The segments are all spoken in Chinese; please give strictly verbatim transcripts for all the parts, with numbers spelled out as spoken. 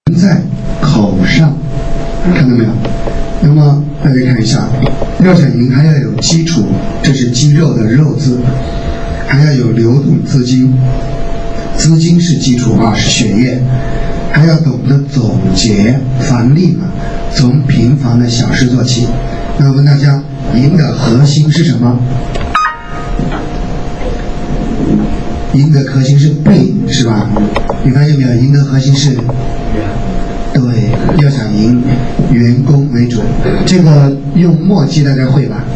在口上，看到没有？那么大家看一下，要想赢还要有基础，这是肌肉的肉字，还要有流动资金，资金是基础啊，是血液，还要懂得总结繁例嘛，从平凡的小事做起。那我问大家，赢的核心是什么？赢的核心是背，是吧？你发现没有？赢的核心是，对，要想赢，员工为准。这个用墨迹大家会吧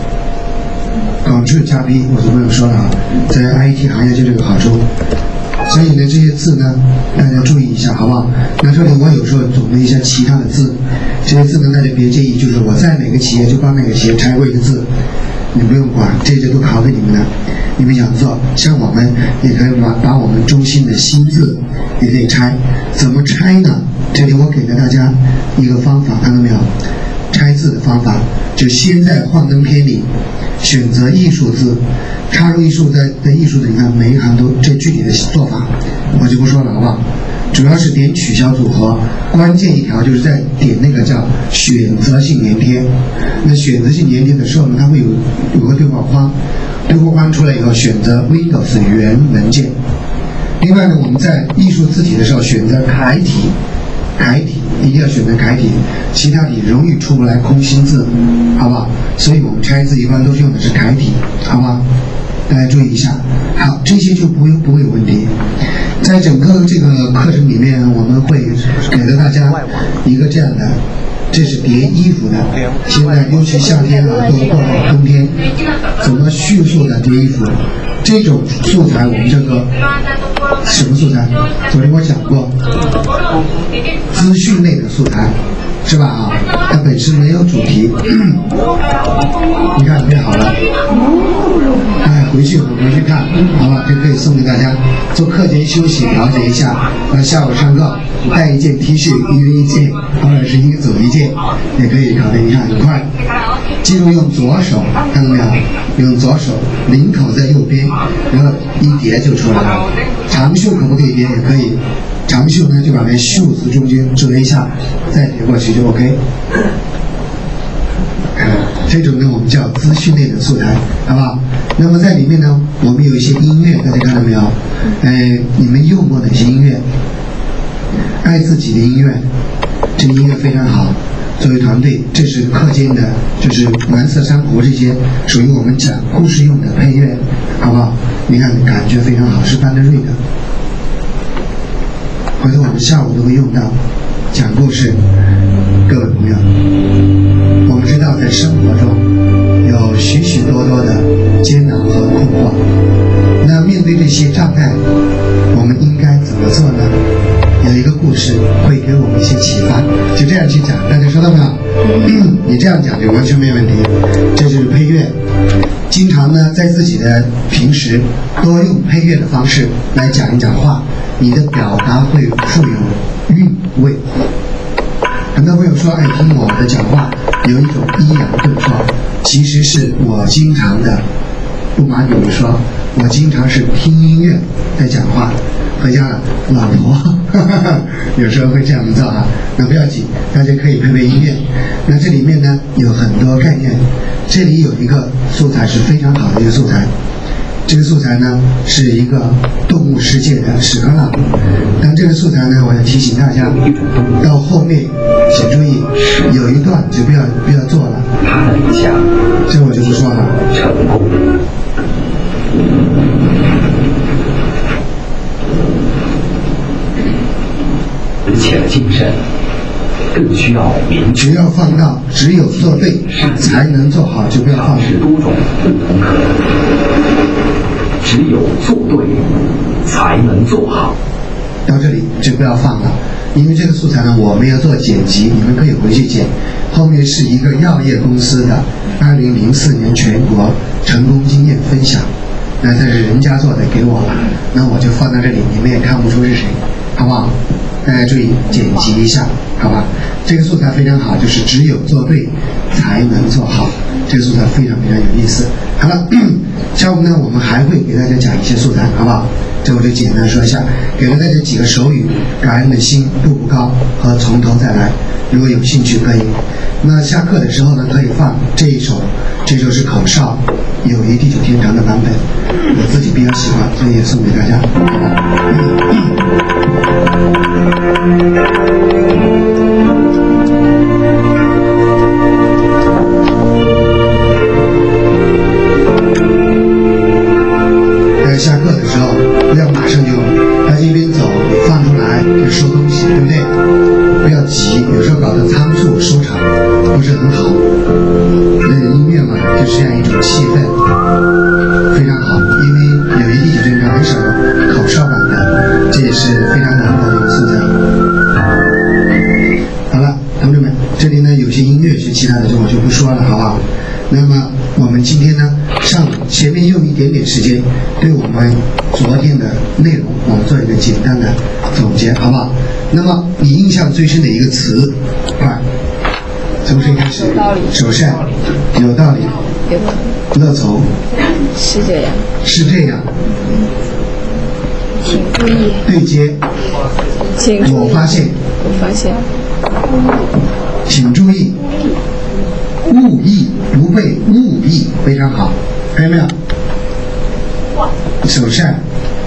？Ctrl加 B， 我就不用说了啊，在 I T 行业就这个好处。所以呢，这些字呢，大家注意一下，好不好？那这里我有时候总了一下其他的字，这些字呢，大家别介意，就是我在哪个企业就帮哪个企业拆过一个字，你不用管，这些都考给你们的。你们想做，像我们也可以把把我们中心的新字也可以拆，怎么拆呢？这里我给了大家一个方法，看到没有？拆字的方法，就先在幻灯片里选择艺术字，插入艺术的的艺术的，你看每一行都这具体的做法，我就不说了，好不好？主要是点取消组合，关键一条就是在点那个叫选择性粘贴。那选择性粘贴的时候呢，它会有有个对话框，对话框出来以后选择 Windows 原文件。另外呢，我们在艺术字体的时候选择楷体，楷体一定要选择楷体，其他体容易出不来空心字，好不好？所以我们拆字一般都是用的是楷体，好吧？大家注意一下。好，这些就不会不会有问题。在整个这个课程里面，我们会给了大家一个这样的，这是叠衣服的。现在尤其夏天啊，都过到冬天，怎么迅速的叠衣服？这种素材我们叫做什么素材？昨天我讲过，资讯类的素材，是吧？啊，它本身没有主题。你看准备好了？哎，回去回去看，好吧？这可以送给大家，做课间休息了解一下。那下午上课带一件 T 恤，一人一件，或者是一个组一件，也可以考虑。你看很快。记住用左手，看到没有？用左手，领口在右边，然后一叠就出来了。长袖可不可以叠？也可以。长袖呢，就把那袖子中间折一下，再叠过去就 OK。这种呢，我们叫资讯类的素材，好不好？那么在里面呢，我们有一些音乐，大家看到没有？呃，你们用过哪些音乐？爱自己的音乐，这个音乐非常好。作为团队，这是课间的，就是蓝色珊瑚这些属于我们讲故事用的配乐，好不好？你看感觉非常好，是班德瑞的。回头我们下午都会用到讲故事。各位朋友，我们知道在生活中有许许多多的艰难和困惑，那面对这些障碍，我们应该怎么做呢？有一个故事会给我们一些启发，就这样去讲，大家收到没有？嗯、你这样讲就完全没问题。这就是配乐，经常呢在自己的平时多用配乐的方式来讲一讲话，你的表达会富有韵味。很多朋友说爱听我的讲话有一种抑扬顿挫，其实是我经常的，不瞒你们说，我经常是听音乐在讲话。回家了，老婆呵呵有时候会这样做啊，那不要紧，大家可以配配音乐。那这里面呢有很多概念，这里有一个素材是非常好的一个素材，这个素材呢是一个动物世界的屎壳郎。但这个素材呢，我要提醒大家，到后面请注意，有一段就不要不要做了，这我就不说了。成功。 且精神更需要明只要放到只有做对才能做好，就不要放是多种不同可能，只有做对才能做好。 到这里就不要放了，因为这个素材呢，我们要做剪辑，你们可以回去剪。后面是一个药业公司的二零零四年全国成功经验分享，那这是人家做的给我了，那我就放在这里，你们也看不出是谁，好不好？大家注意剪辑一下，好吧？这个素材非常好，就是只有做对才能做好。这个素材非常非常有意思。好了，下午呢，我们还会给大家讲一些素材，好不好？这这我就简单说一下，给了大家几个手语：感恩的心、步步高和从头再来。如果有兴趣可以，那下课的时候呢，可以放这一首，这首是口哨《友谊地久天长》的版本，我自己比较喜欢，所以也送给大家。下课的时候不要马上就大家一边走放出来就收东西，对不对？不要急，有时候搞得仓促收场不是很好。那音乐嘛，就是这样一种气氛，非常好。因为有一地久天长很少有口哨版的，这也是非常难得的一个素材。好了，同志们，这里呢有些音乐是其他的，就我就不说了，好不好？那么我们今天呢，上前面用一点点时间，对我们昨天的内容，我们做一个简单的总结，好不好？那么你印象最深的一个词，快，从谁开始？首善，有道理，乐从， 是这样， 是这样， 请注意， 对接， 请注意， 我发现， 我发现， 请注意。误意不被误意，非常好，看到没有？首善，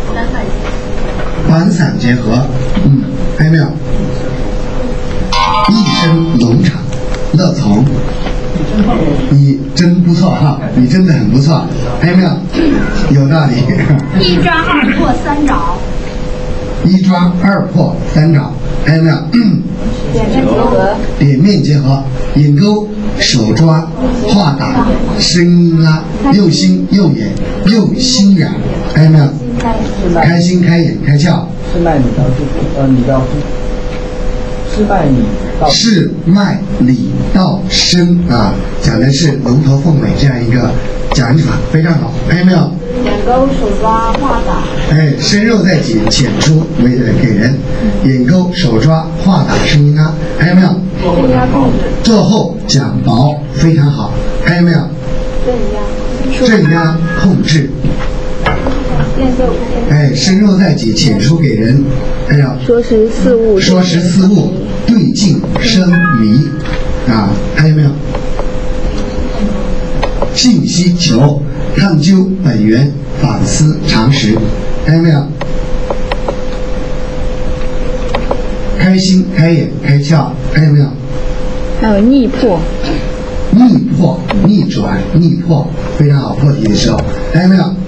环散结合，嗯，看到没有？一声农场，乐从，你真不错哈，你真的很不错，看到没有？有道理。 一抓二破三找， 一抓二破三找，看到没有？ 点面结合， 点面结合，引钩。手抓、画打、声音拉，又心又眼又心眼，看到没有？开心、开眼、开窍。 是脉理到呃，理到是脉理到是脉理到声啊，讲的是龙头凤尾这样一个讲法，非常好，看到没有？ 眼钩、手抓、画打。 哎，深入在己，浅出为给人。眼钩、手抓、画打、声音拉，看到没有？ 镇压控制。 最后讲薄，非常好，看到没有？ 镇压。 镇压控制。哎，深入在己，浅出给人。哎呀， 说实四物， 说实四物，对镜生迷啊，看见没有？信息求，探究本源，反思常识，看见没有？开心、开眼、开窍，看见没有？ 还有逆破， 逆破、逆转、逆破，非常好。破题的时候，看见没有？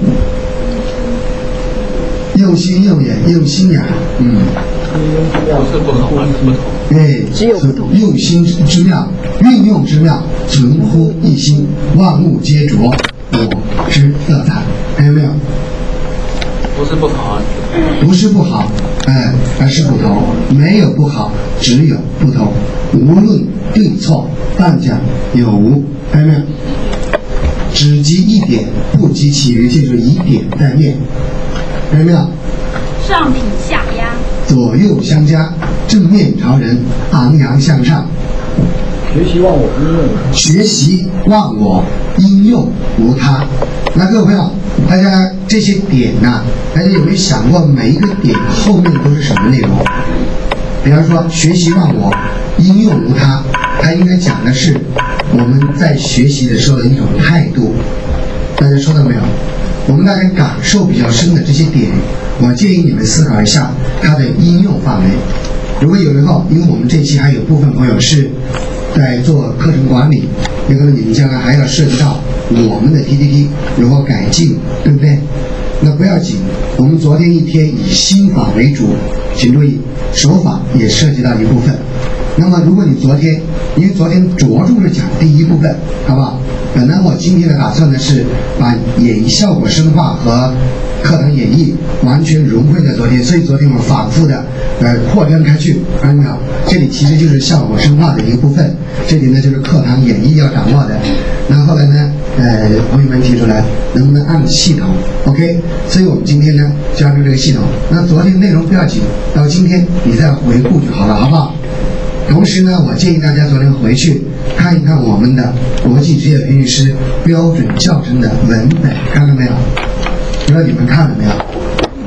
又心又眼又心眼，嗯， 是不同啊，不同。 对， 只有不同。 用心之妙，运用之妙，存乎一心，万物皆着我之色彩，看见没有？ 不是不同啊， 不是不好，哎，而是不同，没有不好，只有不同，无论对错，但讲有无，看见没有？只及一点，不及其余，就是以点带面，看见没有？ 上品下压， 左右相加，正面朝人，昂扬向上。 学习忘我应用， 学习忘我，应用无他。那各位朋友，大家这些点呢、啊，大家有没有想过每一个点后面都是什么内容？比方说学习忘我，应用无他，它应该讲的是我们在学习的时候的一种态度。大家收到没有？我们大概感受比较深的这些点，我建议你们思考一下它的应用范围。如果有以后，因为我们这期还有部分朋友是在做课程管理，有可能你们将来还要涉及到我们的 P P T 如何改进，对不对？那不要紧，我们昨天一天以心法为主，请注意手法也涉及到一部分。那么如果你昨天，因为昨天着重是讲第一部分，好不好？本来我今天的打算呢是把演绎效果深化和课堂演绎完全融汇在昨天，所以昨天我反复的呃扩张开去，看到没有？这里其实就是效果深化的一个部分，这里呢就是课堂演绎要掌握的。那后来呢，呃，朋友们提出来能不能按系统 ，OK？ 所以我们今天呢就按照这个系统。那昨天内容不要紧，到今天你再回顾就好了，好不好？同时呢，我建议大家昨天回去看一看我们的国际职业培训师标准教程的文本，看到没有？不知道你们看了没有？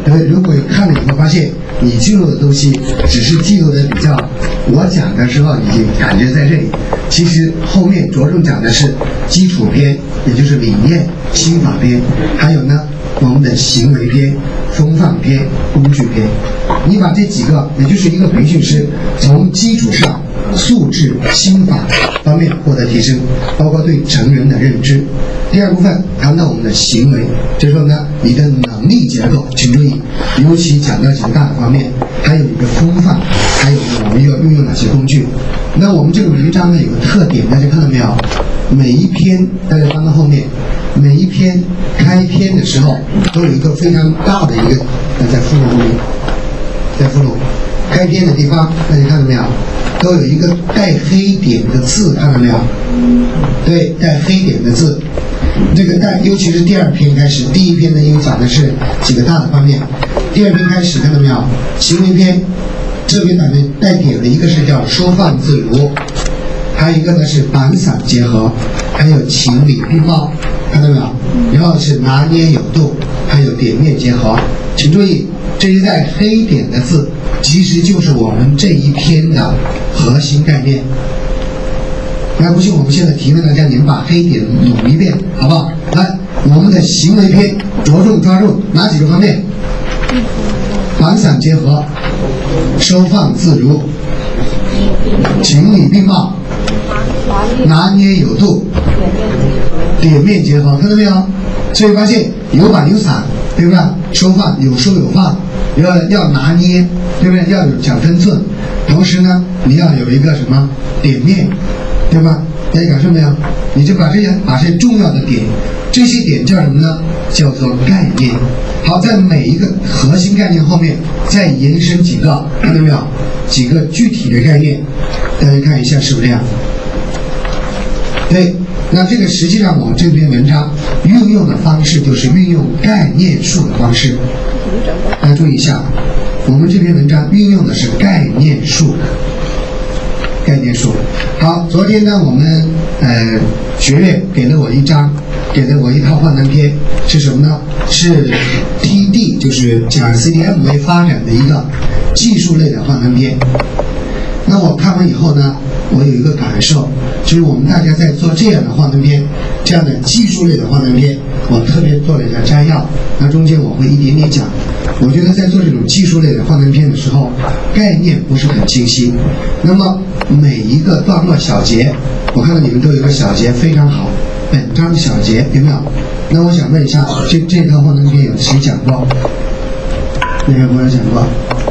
对，如果看了以后发现你记录的东西只是记录的比较我讲的时候你就感觉在这里，其实后面着重讲的是基础篇，也就是理念、心法篇，还有呢我们的行为篇、风范篇、工具篇。你把这几个，也就是一个培训师从基础上素质、心法方面获得提升，包括对成人的认知。第二部分谈到我们的行为，这时候呢，你的能力结构，请注意，尤其讲到几个大的方面，还有一个风范，还有我们要运用哪些工具。那我们这个文章呢有个特点，大家看到没有？每一篇大家翻到后面，每一篇开篇的时候都有一个非常大的一个，在附录后面，在附录开篇的地方，大家看到没有？都有一个带黑点的字，看到没有？对，带黑点的字。这个带，尤其是第二篇开始，第一篇呢，因为讲的是几个大的方面，第二篇开始看到没有？行为篇，这边里面带点的一个是叫收放自如，还有一个呢是板散结合，还有情理并茂，看到没有？然后是拿捏有度，还有点面结合。请注意，这一带黑点的字，其实就是我们这一篇的核心概念。那不信我们现在提问大家，你们把黑点捋一遍，好不好？来，我们的行为篇着重抓住哪几个方面？板散结合，收放自如，情理并茂，拿捏有度，点面结合，看到没有？所以发现有板有散，对不对？收放有收有放，要要拿捏，对不对？要有讲分寸，同时呢，你要有一个什么点面，对吧？大家感受没有？你就把这些把这些重要的点，这些点叫什么呢？叫做概念。好，在每一个核心概念后面再延伸几个，看到没有？几个具体的概念，大家看一下是不是这样？对，那这个实际上我这篇文章运用的方式就是运用概念术的方式。大家注意一下，我们这篇文章运用的是概念术。概念术。好，昨天呢，我们呃学院给了我一张，给了我一套幻灯片，是什么呢？是 T D， 就是讲 C D M 为发展的一个技术类的幻灯片。那我看完以后呢，我有一个感受，就是我们大家在做这样的幻灯片，这样的技术类的幻灯片，我特别做了一下摘要，那中间我会一点点讲。我觉得在做这种技术类的幻灯片的时候，概念不是很清晰。那么每一个段落小节，我看到你们都有个小节非常好，本章小节有没有？那我想问一下，这这套幻灯片有谁讲过？哪位朋友讲过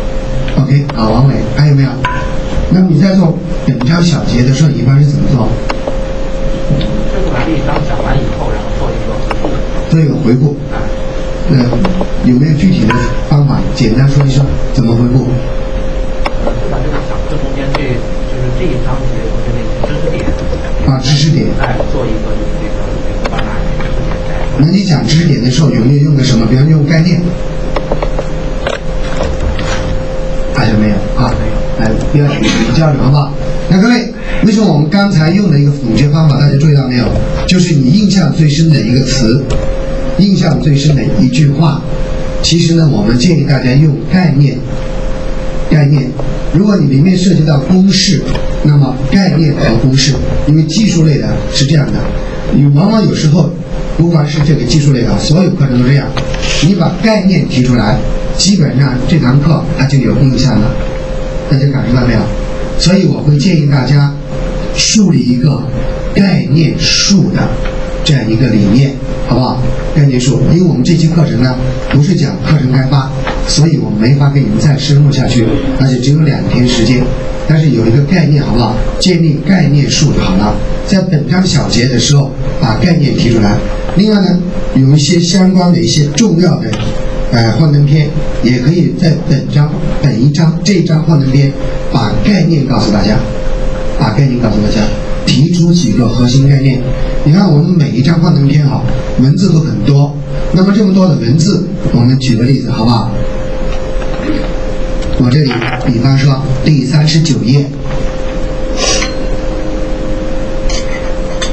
？OK， 好，王伟，还有没有？那么你在做本章小节的时候，一般是怎么做？ 就是把这一章讲完以后，然后做一个回顾。 做一个回顾。呃，有没有具体的方法？简单说一说怎么回顾？ 呃，就把这个讲这中间这就是这一章节中间那些知识点啊，知识点。 哎，做一个这个这个把哪些知识点在。 那你讲知识点的时候有没有用的什么？比方用概念？还有没有啊？没有。来，不要比较流好不好？那各位，为什么我们刚才用的一个总结方法，大家注意到没有？就是你印象最深的一个词。印象最深的一句话，其实呢，我们建议大家用概念。概念，如果你里面涉及到公式，那么概念和公式，因为技术类的是这样的，你往往有时候，不管是这个技术类的，所有课程都这样，你把概念提出来，基本上这堂课它就有印象了，大家感受到没有？所以我会建议大家树立一个概念术的这样一个理念，好不好？概念术，因为我们这期课程呢不是讲课程开发，所以我没法给你们再深入下去，而且只有两天时间。但是有一个概念，好不好？建立概念术就好了。在本章小节的时候，把概念提出来。另外呢，有一些相关的一些重要的呃幻灯片，也可以在本章本一章这一章幻灯片把概念告诉大家，把概念告诉大家。提出几个核心概念。你看我们每一张幻灯片哈，文字都很多，那么这么多的文字，我们举个例子好不好？我这里比方说第三十九页，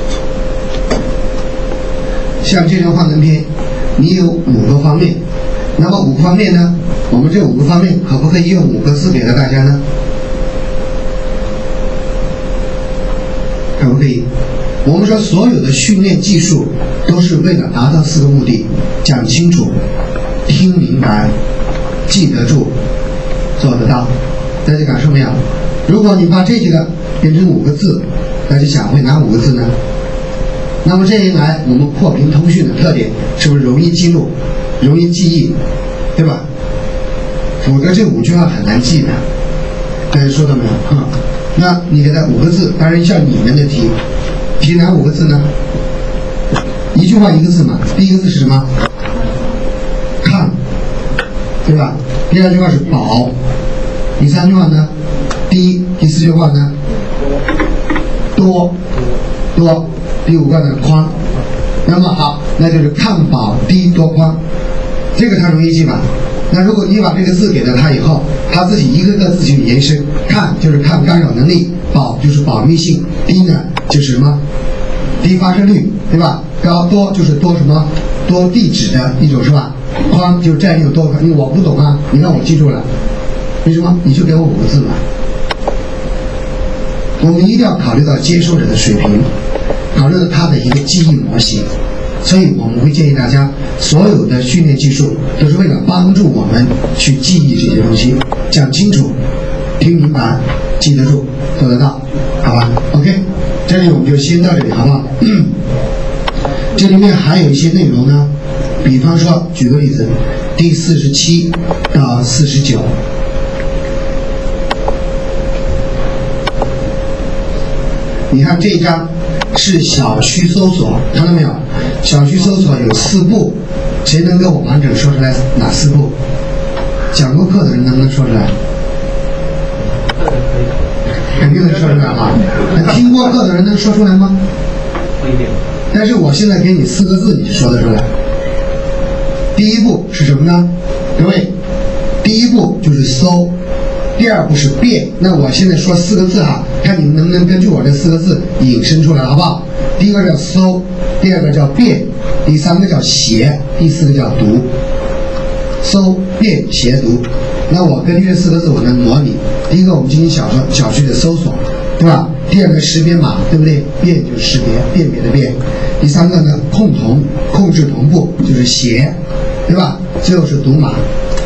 像这张幻灯片，你有五个方面， 那么五个方面呢？我们这五个方面可不可以用五个字给到大家呢？可不可以？我们说所有的训练技术都是为了达到四个目的：讲清楚、听明白、记得住、做得到。大家感受没有？如果你把这几个变成五个字，大家想会哪五个字呢？那么这一来，我们破屏通讯的特点是不是容易记录、容易记忆，对吧？否则这五句话很难记的。大家说到没有？嗯，那你给他五个字，当然像你们的题，题哪五个字呢？一句话一个字嘛。第一个字是什么？看，对吧？第二句话是保。第三句话呢？低。第四句话呢？多。多。第五个呢？宽。那么好，那就是看保低多宽，这个他容易记吧？那如果你把这个字给了他以后，他自己一个个字去延伸。看就是看干扰能力，保就是保密性，低呢就是什么？低发生率，对吧？高多就是多什么？多地址的一种是吧？宽就是占有多，因为我不懂啊，你让我记住了，为什么？你就给我五个字嘛。我们一定要考虑到接受者的水平，考虑到他的一个记忆模型，所以我们会建议大家，所有的训练技术都是为了帮助我们去记忆这些东西，讲清楚、听明白、记得住、做得到，好吧 ？OK， 这里我们就先到这里，好不好？嗯、这里面还有一些内容呢，比方说，举个例子，第四十七到四十九。你看这一章是小区搜索，看到没有？小区搜索有四步，谁能给我完整说出来哪四步？讲过课的人能不能说出来？肯定能说出来啊！那听过课的人能说出来吗？ 不一定。 但是我现在给你四个字，你就说得出来。第一步是什么呢？各位，第一步就是搜。第二步是变，那我现在说四个字哈，看你们能不能根据我这四个字引申出来，好不好？第一个叫搜，第二个叫变，第三个叫写，第四个叫读。搜、变、写、读。那我根据这四个字，我能模拟。第一个，我们进行小说小区的搜索，对吧？第二个识别码，对不对？变就是识别，辨别的辨。第三个呢，控同，控制同步，就是写，对吧？最后是读码。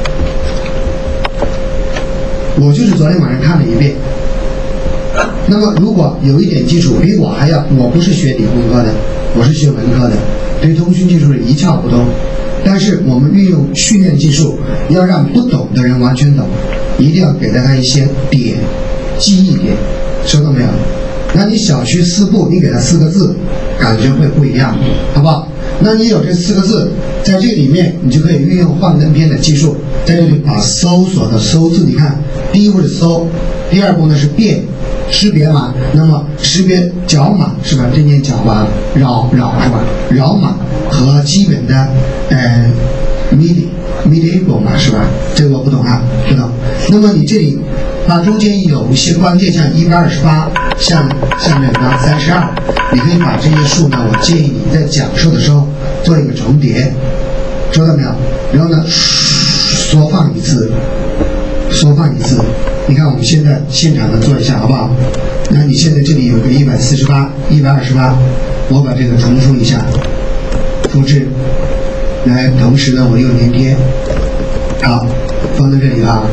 我就是昨天晚上看了一遍。那么如果有一点基础，比我还要，我不是学理工科的，我是学文科的，对通讯技术是一窍不通。但是我们运用训练技术，要让不懂的人完全懂，一定要给大家一些点，记忆点，收到没有？那你小区四步，你给他四个字，感觉会不一样，好不好？那你有这四个字，在这里面你就可以运用幻灯片的技术，在这里把搜索的搜字，你看，第一步是搜，第二步呢是辨，识别码，那么识别角码是吧？这念角吧，扰扰是吧？扰码和基本的呃 midi mediable 码是吧？这个我不懂啊，不懂。那么你这里把中间有一些关键，像一百二十八，像像这个三十二，你可以把这些数呢，我建议你在讲授的时候做一个重叠，收到没有？然后呢，缩放一次，缩放一次。你看我们现在现场的做一下好不好？那你现在这里有个一百四十八、一百二十八，我把这个重复一下，复制，来，同时呢我又连接，好，放在这里啊。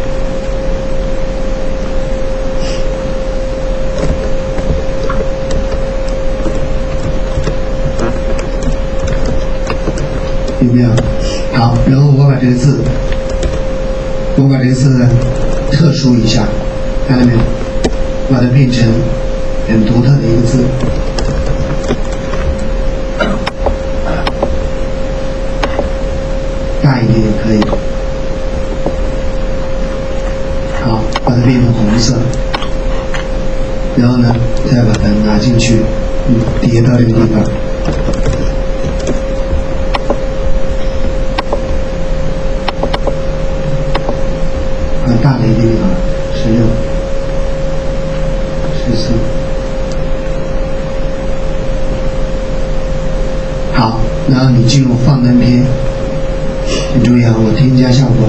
有没有？好，然后我把这个字，我把这个字特殊一下，看到没有？把它变成很独特的一个字。大一点也可以。好，把它变成红色，然后呢，再把它拿进去，嗯，叠到这个地方。大了一点点，十六、十四，好，然后你进入放灯片， 请注意啊，我添加效果，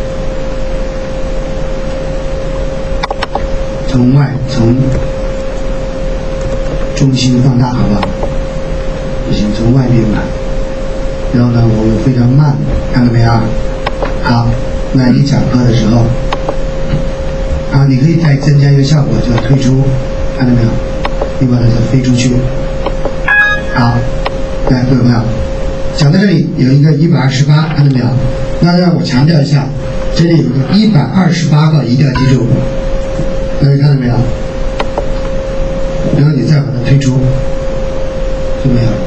从外从中心放大，好不好？不行，从外面来。然后呢，我们非常慢，看到没有？好，那你讲课的时候，啊，你可以再增加一个效果，叫退出，看到没有？你把它再飞出去。好，来，各位朋友，讲到这里有一个一百二十八，看到没有？那让我强调一下，这里有个一百二十八个，一定要记住。各位看到没有？然后你再把它推出，就没有了。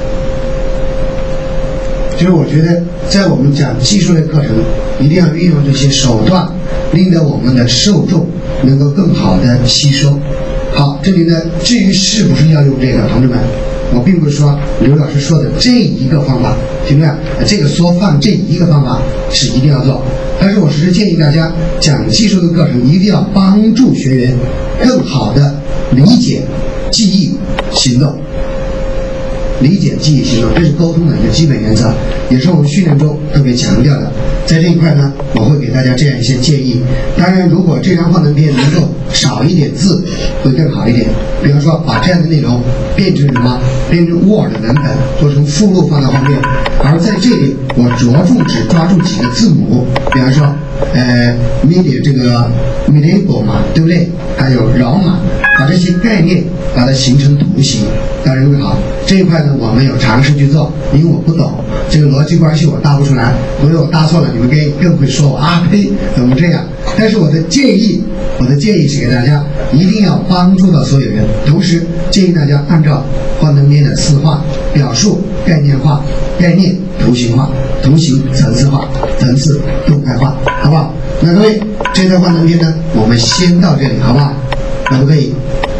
就是我觉得，在我们讲技术类课程，一定要运用这些手段，令得我们的受众能够更好的吸收。好，这里呢，至于是不是要用这个，同志们，我并不是说刘老师说的这一个方法，听明白？这个缩放这一个方法是一定要做，但是我实是建议大家讲技术的课程一定要帮助学员更好的理解、记忆、行动。理解、记忆、行动，这是沟通的一个基本原则，也是我们训练中特别强调的。在这一块呢，我会给大家这样一些建议。当然，如果这张幻灯片能够少一点字，会更好一点。比方说，把这样的内容变成什么？变成 Word 文本，做成附录放到后面。而在这里，我着重只抓住几个字母，比方说，呃 ，media 这个 medieval 嘛，对不对？还有饶码，把这些概念把它形成图形，当然会好。这一块呢，我们有尝试去做，因为我不懂这个逻辑关系，我搭不出来。如果我搭错了，你们更更会说我啊呸，怎么这样？但是我的建议，我的建议是给大家一定要帮助到所有人，同时建议大家按照幻灯片的四化表述、概念化、概念图形化、图形层次化、层次动态化，好不好？那各位，这段幻灯片呢，我们先到这里，好不好？可不可以？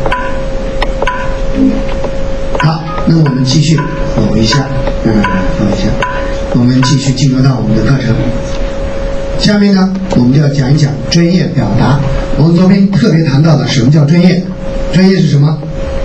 好，那我们继续走一下，嗯，走一下，我们继续进入到我们的课程。下面呢，我们就要讲一讲专业表达。我们昨天特别谈到了什么叫专业？专业是什么？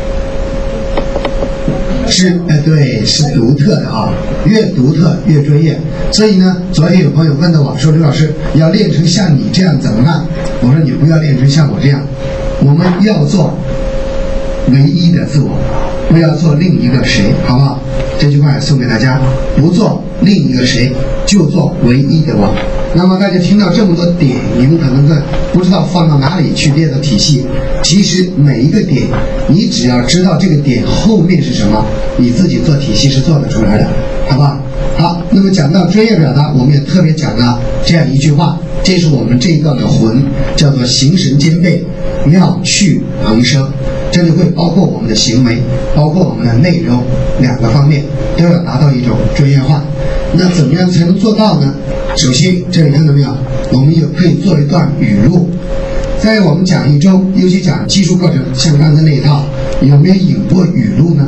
是，哎，对，是独特的啊，越独特越专业。所以呢，昨天有朋友问到我说：“刘老师，要练成像你这样怎么办？”我说：“你不要练成像我这样，我们要做唯一的自我，不要做另一个谁，好不好？”这句话也送给大家：不做另一个谁，就做唯一的我。那么大家听到这么多点，你们可能会不知道放到哪里去列的体系。其实每一个点，你只要知道这个点后面是什么，你自己做体系是做得出来的，好不好？好，那么讲到专业表达，我们也特别讲了这样一句话，这是我们这一段的魂，叫做形神兼备，妙趣横生。这里会包括我们的行为，包括我们的内容，两个方面都要达到一种专业化。那怎么样才能做到呢？首先，这里看到没有？我们也可以做一段语录。在我们讲义中，尤其讲技术课程，像刚才那一套，有没有引过语录呢？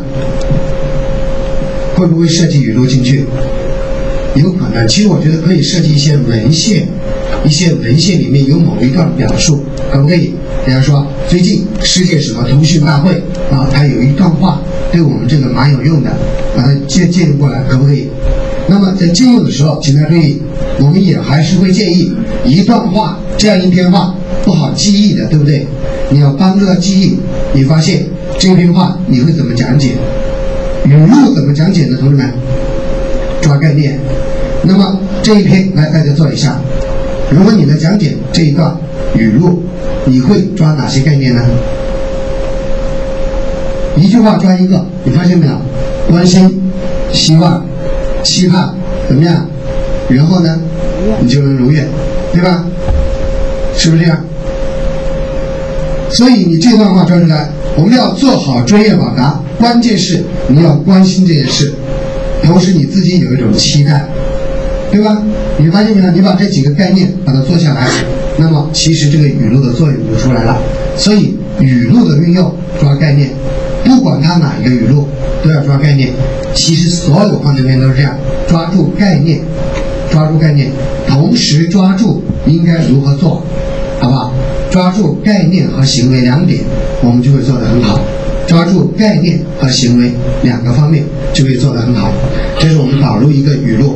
会不会设计语录进去？有可能。其实我觉得可以设计一些文献，一些文献里面有某一段表述，可不可以？比方说，最近世界什么通讯大会啊，它有一段话对我们这个蛮有用的，把它借借用过来，可不可以？那么在借用的时候，请大家注意，我们也还是会建议一段话这样一篇话不好记忆的，对不对？你要帮助他记忆。你发现这篇话你会怎么讲解？语录怎么讲解呢？同志们，抓概念。那么这一篇来大家做一下，如果你来讲解这一段语录，你会抓哪些概念呢？一句话抓一个，你发现没有？关心、希望、期盼，怎么样？然后呢，你就能如愿，对吧？是不是这样？所以你这段话抓出来，我们要做好专业表达，关键是你要关心这件事，同时你自己有一种期待，对吧？你发现没有？你把这几个概念把它做下来，那么其实这个语录的作用就出来了。所以语录的运用抓概念，不管它哪一个语录都要抓概念。其实所有幻灯片都是这样，抓住概念，抓住概念，同时抓住应该如何做，好不好？抓住概念和行为两点，我们就会做得很好。抓住概念和行为两个方面就会做得很好。这是我们导入一个语录。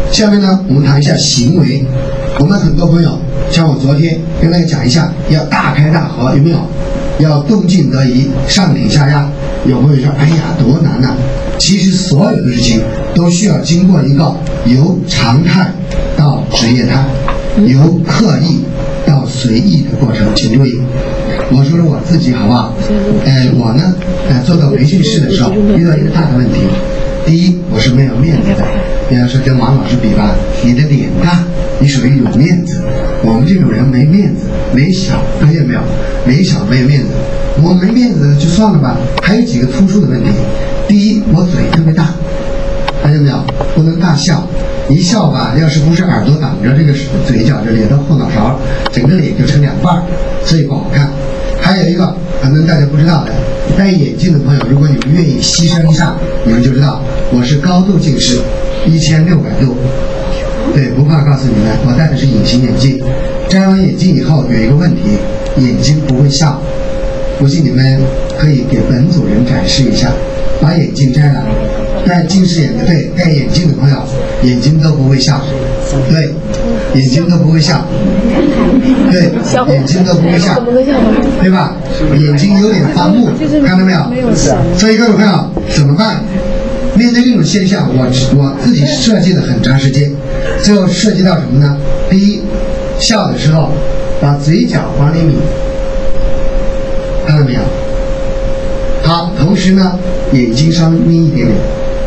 下面呢，我们谈一下行为。我们很多朋友，像我昨天跟大家讲一下，要大开大合，有没有？要动静得宜，上挺下压。有朋友说，哎呀，多难呐、啊！其实所有的事情都需要经过一个由常态到职业态，由刻意到随意的过程。请注意，我说说我自己好不好？呃，我呢，呃，做到培训师的时候，遇到一个大的问题。第一，我是没有面子的。比方说跟王老师比吧，你的脸大，你属于有面子。我们这种人没面子，没小，发现没有？没小没有面子。我没面子就算了吧，还有几个突出的问题。第一，我嘴特别大，发现没有？不能大笑，一笑吧，要是不是耳朵挡着这个嘴角这里到后脑勺，整个脸就成两半，所以不好看。还有一个可能大家不知道的，戴眼镜的朋友，如果你们愿意牺牲一下，你们就知道我是高度近视，一千六百度。对，不怕告诉你们，我戴的是隐形眼镜。摘完眼镜以后有一个问题，眼睛不会笑。不信你们可以给本组人展示一下，把眼镜摘了，戴近视眼的，对，戴眼镜的朋友眼睛都不会笑，对，眼睛都不会笑，对，眼睛都不会笑，对吧？眼睛有点发木，看到没有？所以各位朋友怎么办？面对这种现象，我我自己设计了很长时间，最后涉及到什么呢？第一，笑的时候把嘴角往里抿，看到没有？好，同时呢，眼睛稍微眯一点点。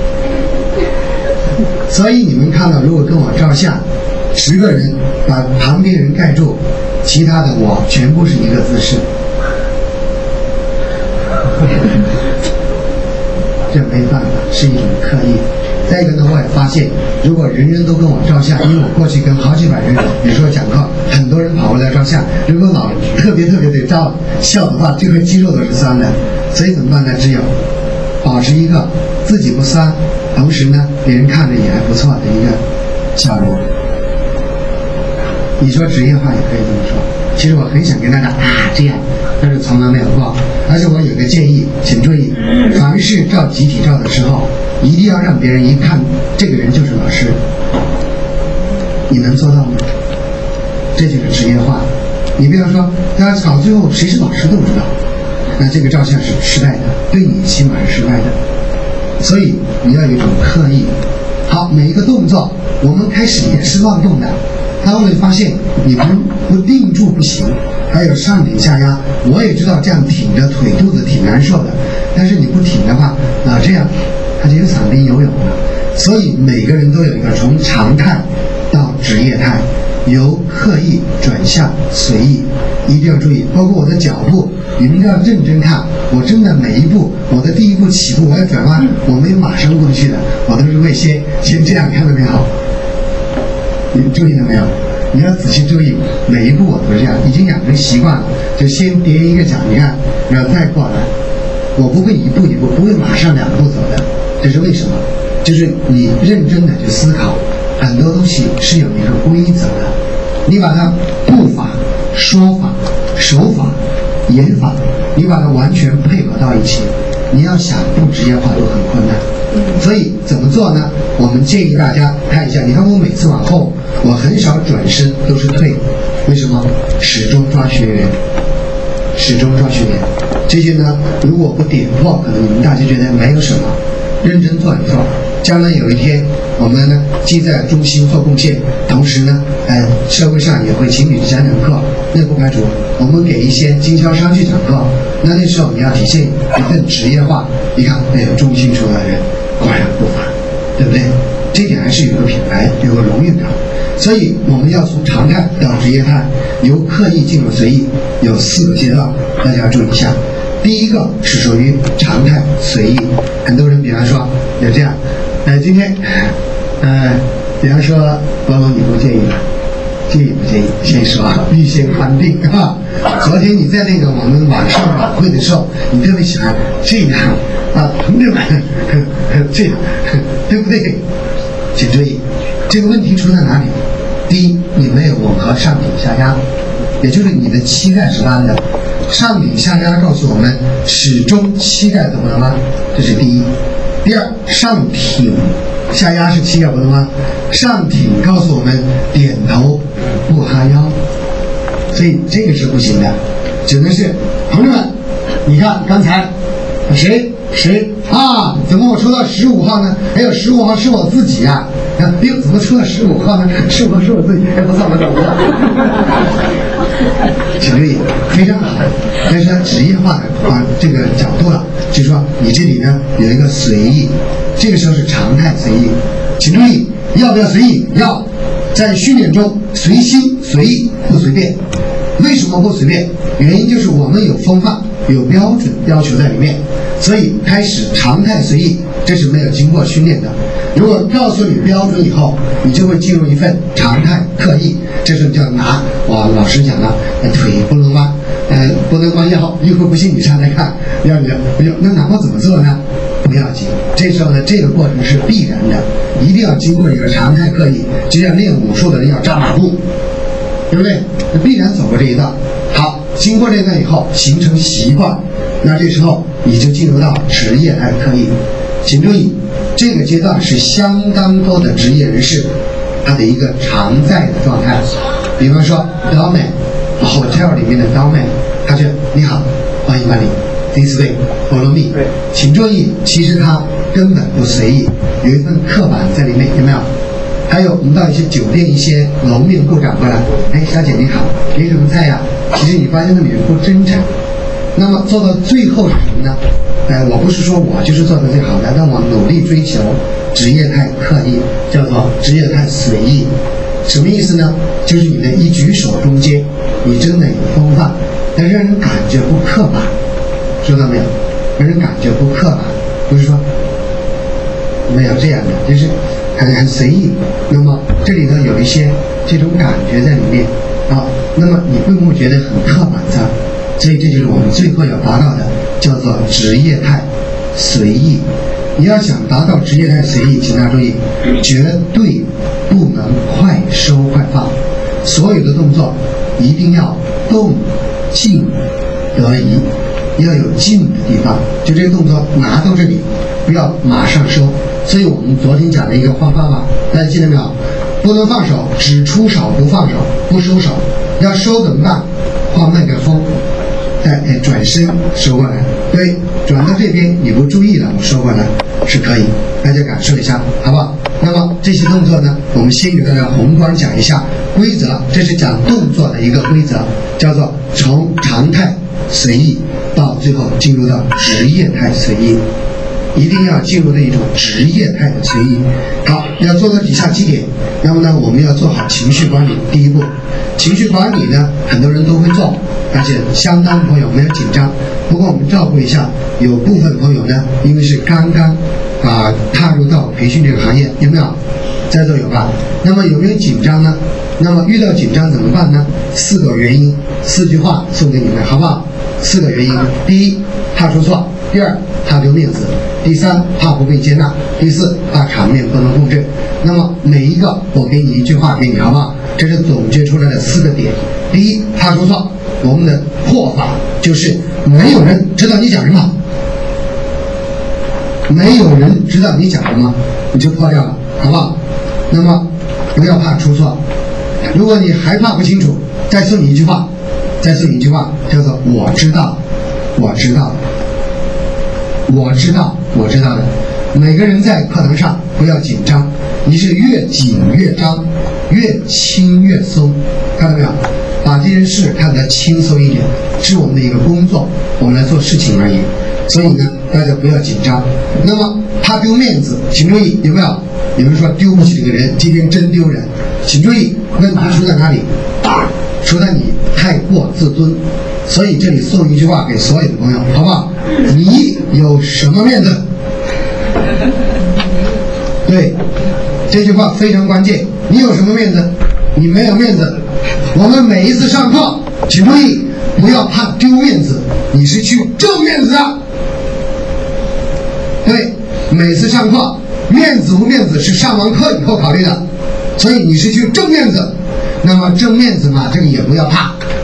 所以你们看到，如果跟我照相，十个人把旁边人盖住，其他的我全部是一个姿势。这没办法，是一种刻意。再一个呢，我也发现，如果人人都跟我照相，因为我过去跟好几百人，比如说讲课，很多人跑过来照相，如果老特别特别得照笑的话，这块肌肉都是酸的。所以怎么办呢？只有保持一个自己不酸，同时呢，别人看着也还不错的一个笑容。你说职业化也可以这么说。其实我很想跟大家啊这样，但是从来没有过。而且我有个建议，请注意，凡是照集体照的时候，一定要让别人一看这个人就是老师。你能做到吗？这就是职业化。你不要说，大家搞最后谁是老师都不知道，那这个照相是失败的，对你起码是失败的。所以你要有一种刻意。好，每一个动作我们开始也是乱动的。当我们发现你不不定住不行，还有上挺下压，我也知道这样挺着腿肚子挺难受的，但是你不挺的话，老这样，他就有嗓子游泳了。所以每个人都有一个从常态到职业态，由刻意转向随意，一定要注意。包括我的脚步，你们要认真看，我真的每一步，我的第一步起步我要转弯，我没有马上过去的，我都是会先先这样，看到没有？你注意了没有？你要仔细注意，每一步我都这样，已经养成习惯了。就先叠一个脚，你看，然后再过来。我不会一步一步，不会马上两步走的。这是为什么？就是你认真的去思考，很多东西是有一个规则的。你把它步法、说法、手法、言法，你把它完全配合到一起，你要想不职业化都很困难。所以怎么做呢？我们建议大家看一下，你看我每次往后，我很少转身，都是退。为什么？始终抓学员，始终抓学员。这些呢，如果不点破，可能你们大家觉得没有什么，认真做一做。将来有一天，我们呢既在中心做贡献，同时呢，呃，社会上也会请你讲讲课，那不排除我们给一些经销商去讲课。那那时候你要体现一份职业化。你看，那有中心出来的人，果然不凡，对不对？这点还是有个品牌，有个荣誉感。所以我们要从常态到职业态，由刻意进入随意，有四个阶段，大家要注意一下。第一个是属于常态随意，很多人比方说有这样，呃，今天，呃，比方说博龙，你不介意吧？介意不介意？先说预先判定啊。昨天你在那个我们网上晚会的时候，你特别喜欢这样啊，同志们，这样，对不对？请注意，这个问题出在哪里？第一，你没有吻合上挺下压，也就是你的膝盖是弯的。上挺下压告诉我们，始终膝盖都不能弯，这是第一。第第二，上挺，下压是七个不同吗？上挺告诉我们点头不哈腰，所以这个是不行的，只能是同志们，你看刚才谁谁啊？怎么我抽到十五号呢？哎呦，十五号是我自己呀、啊！哎呦，怎么抽到十五号呢？十五号是我自己，哎，不错不错不错。请注意，非常好，这是它职业化的啊这个角度了，就是说你这里呢有一个随意，这个时候是常态随意，请注意要不要随意？要，在训练中随心随意不随便。为什么不随便？原因就是我们有风范，有标准要求在里面，所以开始常态随意，这是没有经过训练的。如果告诉你标准以后，你就会进入一份常态刻意，这时候就要拿哇，老师讲了，腿不能弯，呃，不能弯腰，一会儿不信你上来看，要不要？不要，那哪怕怎么做呢？不要紧，这时候呢，这个过程是必然的，一定要经过一个常态刻意，就像练武术的人要扎马步，对不对？必然走过这一道。好，经过这一段以后，形成习惯，那这时候你就进入到职业态刻意。请注意，这个阶段是相当多的职业人士他的一个常在的状态。比方说 doorman hotel 里面的 doorman， 他就你好，欢迎光临 ，this way follow me。请注意，其实他根本不随意，有一份刻板在里面，有没有？还有我们到一些酒店一些楼面部长过来，哎，小姐你好，给什么菜呀？其实你发现那里面不真诚。那么做到最后是什么呢？哎，我不是说我就是做的最好的，但我努力追求职业态刻意，叫做职业态随意。什么意思呢？就是你的一举手中间，你真的有风范，但让人感觉不刻板，收到没有？让人感觉不刻板，不是说没有这样的，就是很很随意。那么这里头有一些这种感觉在里面啊，那么你并不觉得很刻板的。所以这就是我们最后要达到的，叫做职业态随意。你要想达到职业态随意，请大家注意，绝对不能快收快放，所有的动作一定要动静得宜，要有静的地方。就这个动作拿到这里，不要马上收。所以我们昨天讲的一个方法，大家记得没有？不能放手，只出手不放手，不收手。要收怎么办？换麦克风。再哎转身收过来，对，转到这边你不注意了，我收过来是可以，大家感受一下，好不好？那么这些动作呢，我们先给大家宏观讲一下规则，这是讲动作的一个规则，叫做从常态随意到最后进入到职业态随意，一定要进入的一种职业态的随意。好，要做到以下几点。那么呢，我们要做好情绪管理。第一步，情绪管理呢，很多人都会做，而且相当朋友没有紧张。不过我们照顾一下，有部分朋友呢，因为是刚刚啊踏入到培训这个行业，有没有？在座有吧？那么有没有紧张呢？那么遇到紧张怎么办呢？四个原因，四句话送给你们，好不好？四个原因：第一，怕出错；第二，怕丢面子；第三，怕不被接纳；第四，怕场面不能控制。那么每一个我给你一句话给你，好不好？这是总结出来的四个点。第一，怕出错，我们的破法就是没有人知道你讲什么，没有人知道你讲什么，你就破掉了，好不好？那么不要怕出错。如果你还怕不清楚，再送你一句话，再送你一句话，叫做我知道，我知道，我知道，我知道的。每个人在课堂上不要紧张，你是越紧越张，越轻越松，看到没有？把这件事看得轻松一点，是我们的一个工作，我们来做事情而已。所以呢，大家不要紧张。那么怕丢面子，请注意，有没有？有人说丢不起这个人，今天真丢人。请注意，问题出在哪里？出在你太过自尊。所以这里送一句话给所有的朋友，好不好？你有什么面子？对，这句话非常关键。你有什么面子？你没有面子。我们每一次上课，请注意，不要怕丢面子，你是去挣面子的。对，每次上课，面子不面子是上完课以后考虑的，所以你是去挣面子。那么挣面子嘛，这个也不要怕，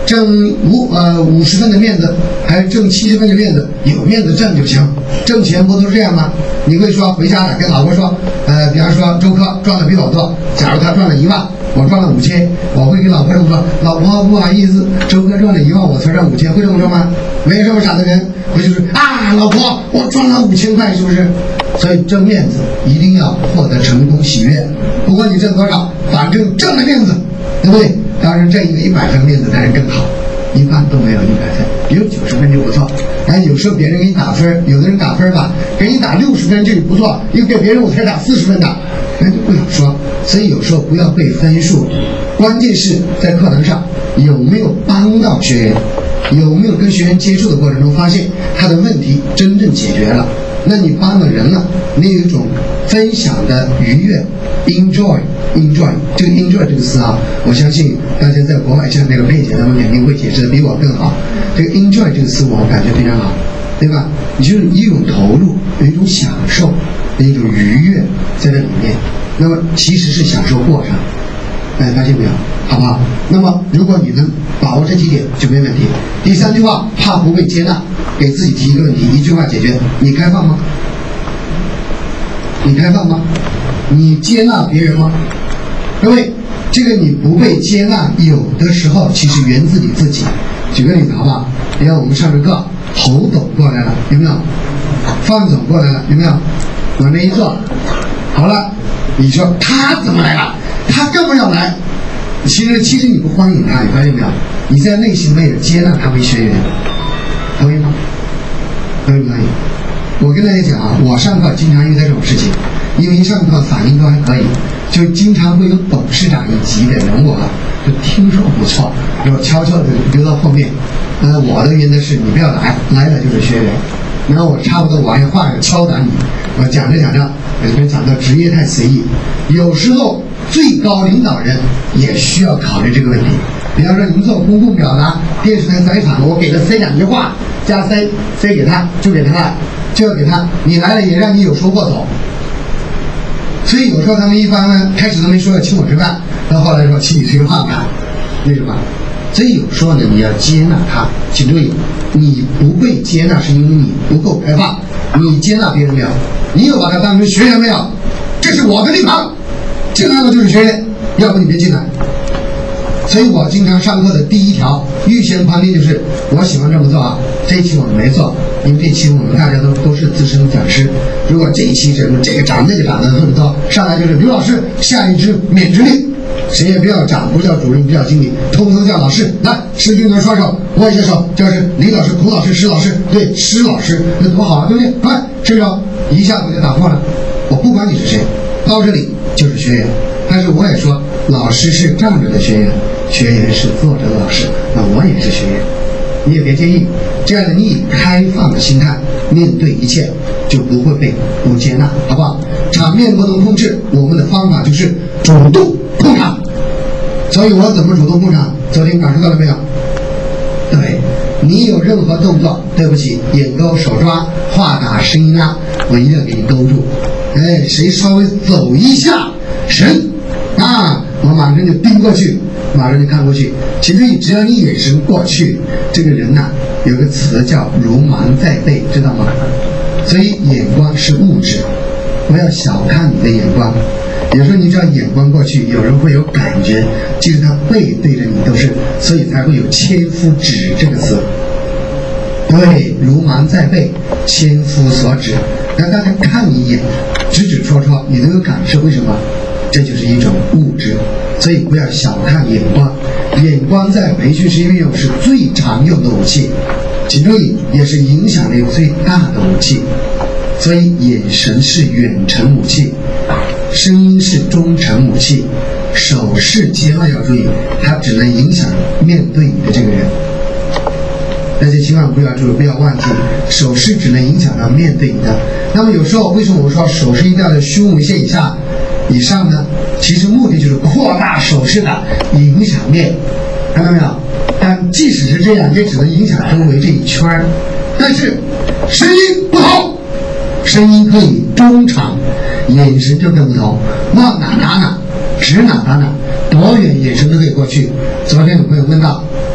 挣五呃五十分的面子，还是挣七十分的面子，有面子挣就行。挣钱不都是这样吗？你会说回家了跟老婆说，呃，比方说周科赚的比我多，假如他赚了一万，我赚了五千，我会跟老婆这么说：老婆不好意思，周哥赚了一万，我才赚五千，会这么说吗？没有这么傻的人，不就是啊，老婆我赚了五千块，是不是？所以挣面子一定要获得成功喜悦，不管你挣多少，反正挣了面子，对不对？当然挣一个一百分面子当然更好，一般都没有一百分，有九十分就不错。哎，有时候别人给你打分，有的人打分吧，给你打六十分这就不错，因为给别人我才打四十分的，那就不想说。所以有时候不要被分数，关键是在课堂上有没有帮到学员，有没有跟学员接触的过程中发现他的问题真正解决了。那你帮了人了，你有一种分享的愉悦 ，enjoy enjoy 这个 enjoy 这个词啊，我相信大家在国外像那个佩姐他们肯定会解释的比我更好。这个 enjoy 这个词我感觉非常好，对吧？你就是一种投入，有一种享受，有一种愉悦在这里面。那么其实是享受过程，大家发现没有？好不好？那么如果你能把握这几点就没问题。第三句话，怕不被接纳，给自己提一个问题，一句话解决。你开放吗？你开放吗？你接纳别人吗？各位，这个你不被接纳，有的时候其实源自你自己。举个例子好不好？你看我们上着课，侯总过来了，有没有？范总过来了，有没有？往那一坐，好了，你说他怎么来了？他干嘛要来？其实其实你不欢迎他，你发现没有？你在内心没有接纳他为学员，同意吗？同意不同意？我跟大家讲啊，我上课经常遇到这种事情，因为一上课反应都还可以，就经常会有董事长一级的人物啊，就听说不错，我悄悄的留到后面。呃，我的原则是你不要来，来了就是学员。然后我差不多我还话要敲打你，我讲着讲着，我这边讲到职业太随意，有时候最高领导人也需要考虑这个问题。比方说你们做公共表达、电视台采访，我给他塞两句话，加塞塞给他，就给他了，就要给他，你来了也让你有收获走。所以有时候他们一般呢，开始都没说要请我吃饭，到后来说请你吃个饭吧，为什么？所以有时候呢，你要接纳他，请注意，你不被接纳是因为你不够开放。你接纳别人没有？你有把他当成学员没有？这是我的地盘，进来了就是学员，要不你别进来。所以我经常上课的第一条预先判定就是我喜欢这么做啊。这一期我们没做，因为这一期我们大家都都是资深讲师。如果这一期是这个涨那个涨的这么多，上来就是刘老师下一支免职令。谁也不要长，不叫主任，不叫经理，通通叫老师。来，师兄们双手握一下手，这是李老师、孔老师、石老师，对，施老师，那多好啊，对不对？快，伸手，一下子就打破了。我不管你是谁，到这里就是学员。但是我也说，老师是站着的学员，学员是坐着的老师，那我也是学员，你也别介意。这样的你以开放的心态面对一切，就不会被不接纳，好不好？场面不能控制，我们的方法就是主动控场。所以我怎么主动控场？昨天感受到了没有？对，你有任何动作，对不起，眼勾、手抓、话打、声音拉，我一定要给你勾住。哎，谁稍微走一下神啊，我马上就盯过去，马上就看过去。其实只要你眼神过去，这个人呐、啊，有个词叫如芒在背，知道吗？所以眼光是物质，不要小看你的眼光。有时候你只要眼光过去，有人会有感觉，即使他背对着你都是，所以才会有千夫指这个词。对，如芒在背，千夫所指。让大家看你一眼，指指戳戳，你都有感受，为什么？这就是一种物质。所以不要小看眼光，眼光在培训师运用是最常用的武器，请注意，也是影响力最大的武器。所以眼神是远程武器，声音是中程武器，手势千万要注意，它只能影响面对你的这个人。大家千万不要注意，不要忘记，手势只能影响到面对你的。那么有时候为什么我说手势一定要在胸围线以下以上呢？其实目的就是扩大手势的影响面，看到没有？但即使是这样，也只能影响周围这一圈儿。但是声音不同，声音可以中长，眼神就更不同，往哪打哪，指哪打哪，多远眼神都可以过去。昨天有朋友问到，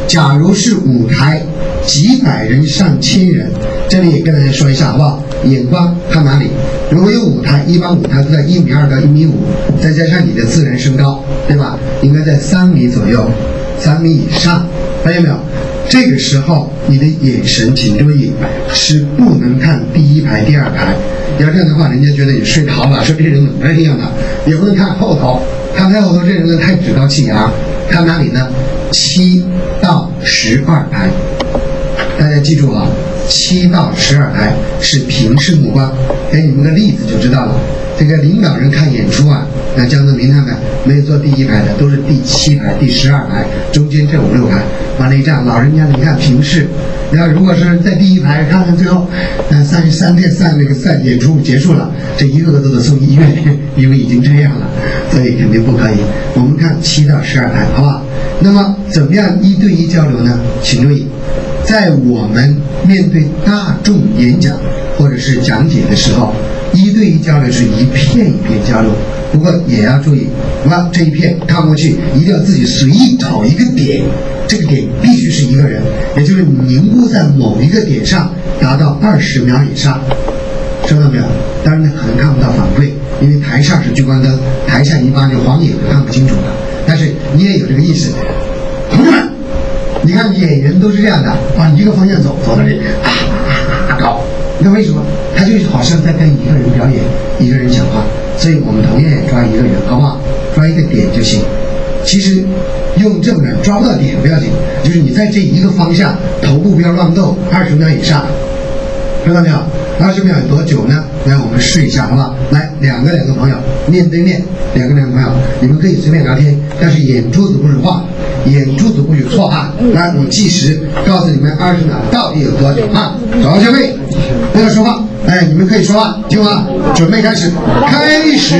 假如是舞台，几百人、上千人，这里也跟大家说一下好不好？眼光看哪里？如果有舞台，一般舞台都在一米二到一米五，再加上你的自然身高，对吧？应该在三米左右，三米以上，发现没有？这个时候你的眼神，请注意，是不能看第一排、第二排。要这样的话，人家觉得你睡着了，说这人怎么这样的？也不能看后头，看太后头，这人呢太趾高气扬。看哪里呢？七到十二排，大家记住啊，七到十二排是平视目光。给你们个例子就知道了。这个领导人看演出啊，那江泽民他们没有坐第一排的，都是第七排、第十二排，中间这五六排。完了一站，老人家你看平视，要如果是在第一排，看看最后，呃，三十三天赛那个赛演出结束了，这一个个都得送医院，因为已经这样了，所以肯定不可以。我们看七到十二排，好不好？那么怎么样一对一交流呢？请注意，在我们面对大众演讲或者是讲解的时候，一对一交流是一片一片交流，不过也要注意，哇，这一片看过去一定要自己随意找一个点，这个点必须是一个人，也就是凝固在某一个点上，达到二十秒以上，收到没有？当然呢，可能看不到反馈，因为台上是聚光灯，台下一般就晃眼是看不清楚的。但是你也有这个意识，同志们，你看演员都是这样的，往一个方向走，走到这里啊啊啊高。你看为什么？他就好像在跟一个人表演，一个人讲话，所以我们同样也抓一个人，好不好？抓一个点就行。其实用这么点抓不到点不要紧，就是你在这一个方向，头部不要乱动，二十秒以上，看到没有？二十秒有多久呢？来，我们试一下，好不好？来，两个两个朋友面对面，两个两个朋友，你们可以随便聊天，但是眼珠子不许晃，眼珠子不许错啊！来，我计时，告诉你们二十秒到底有多久啊？找到学会，不要说话，哎，你们可以说话，听话，准备开始，开始。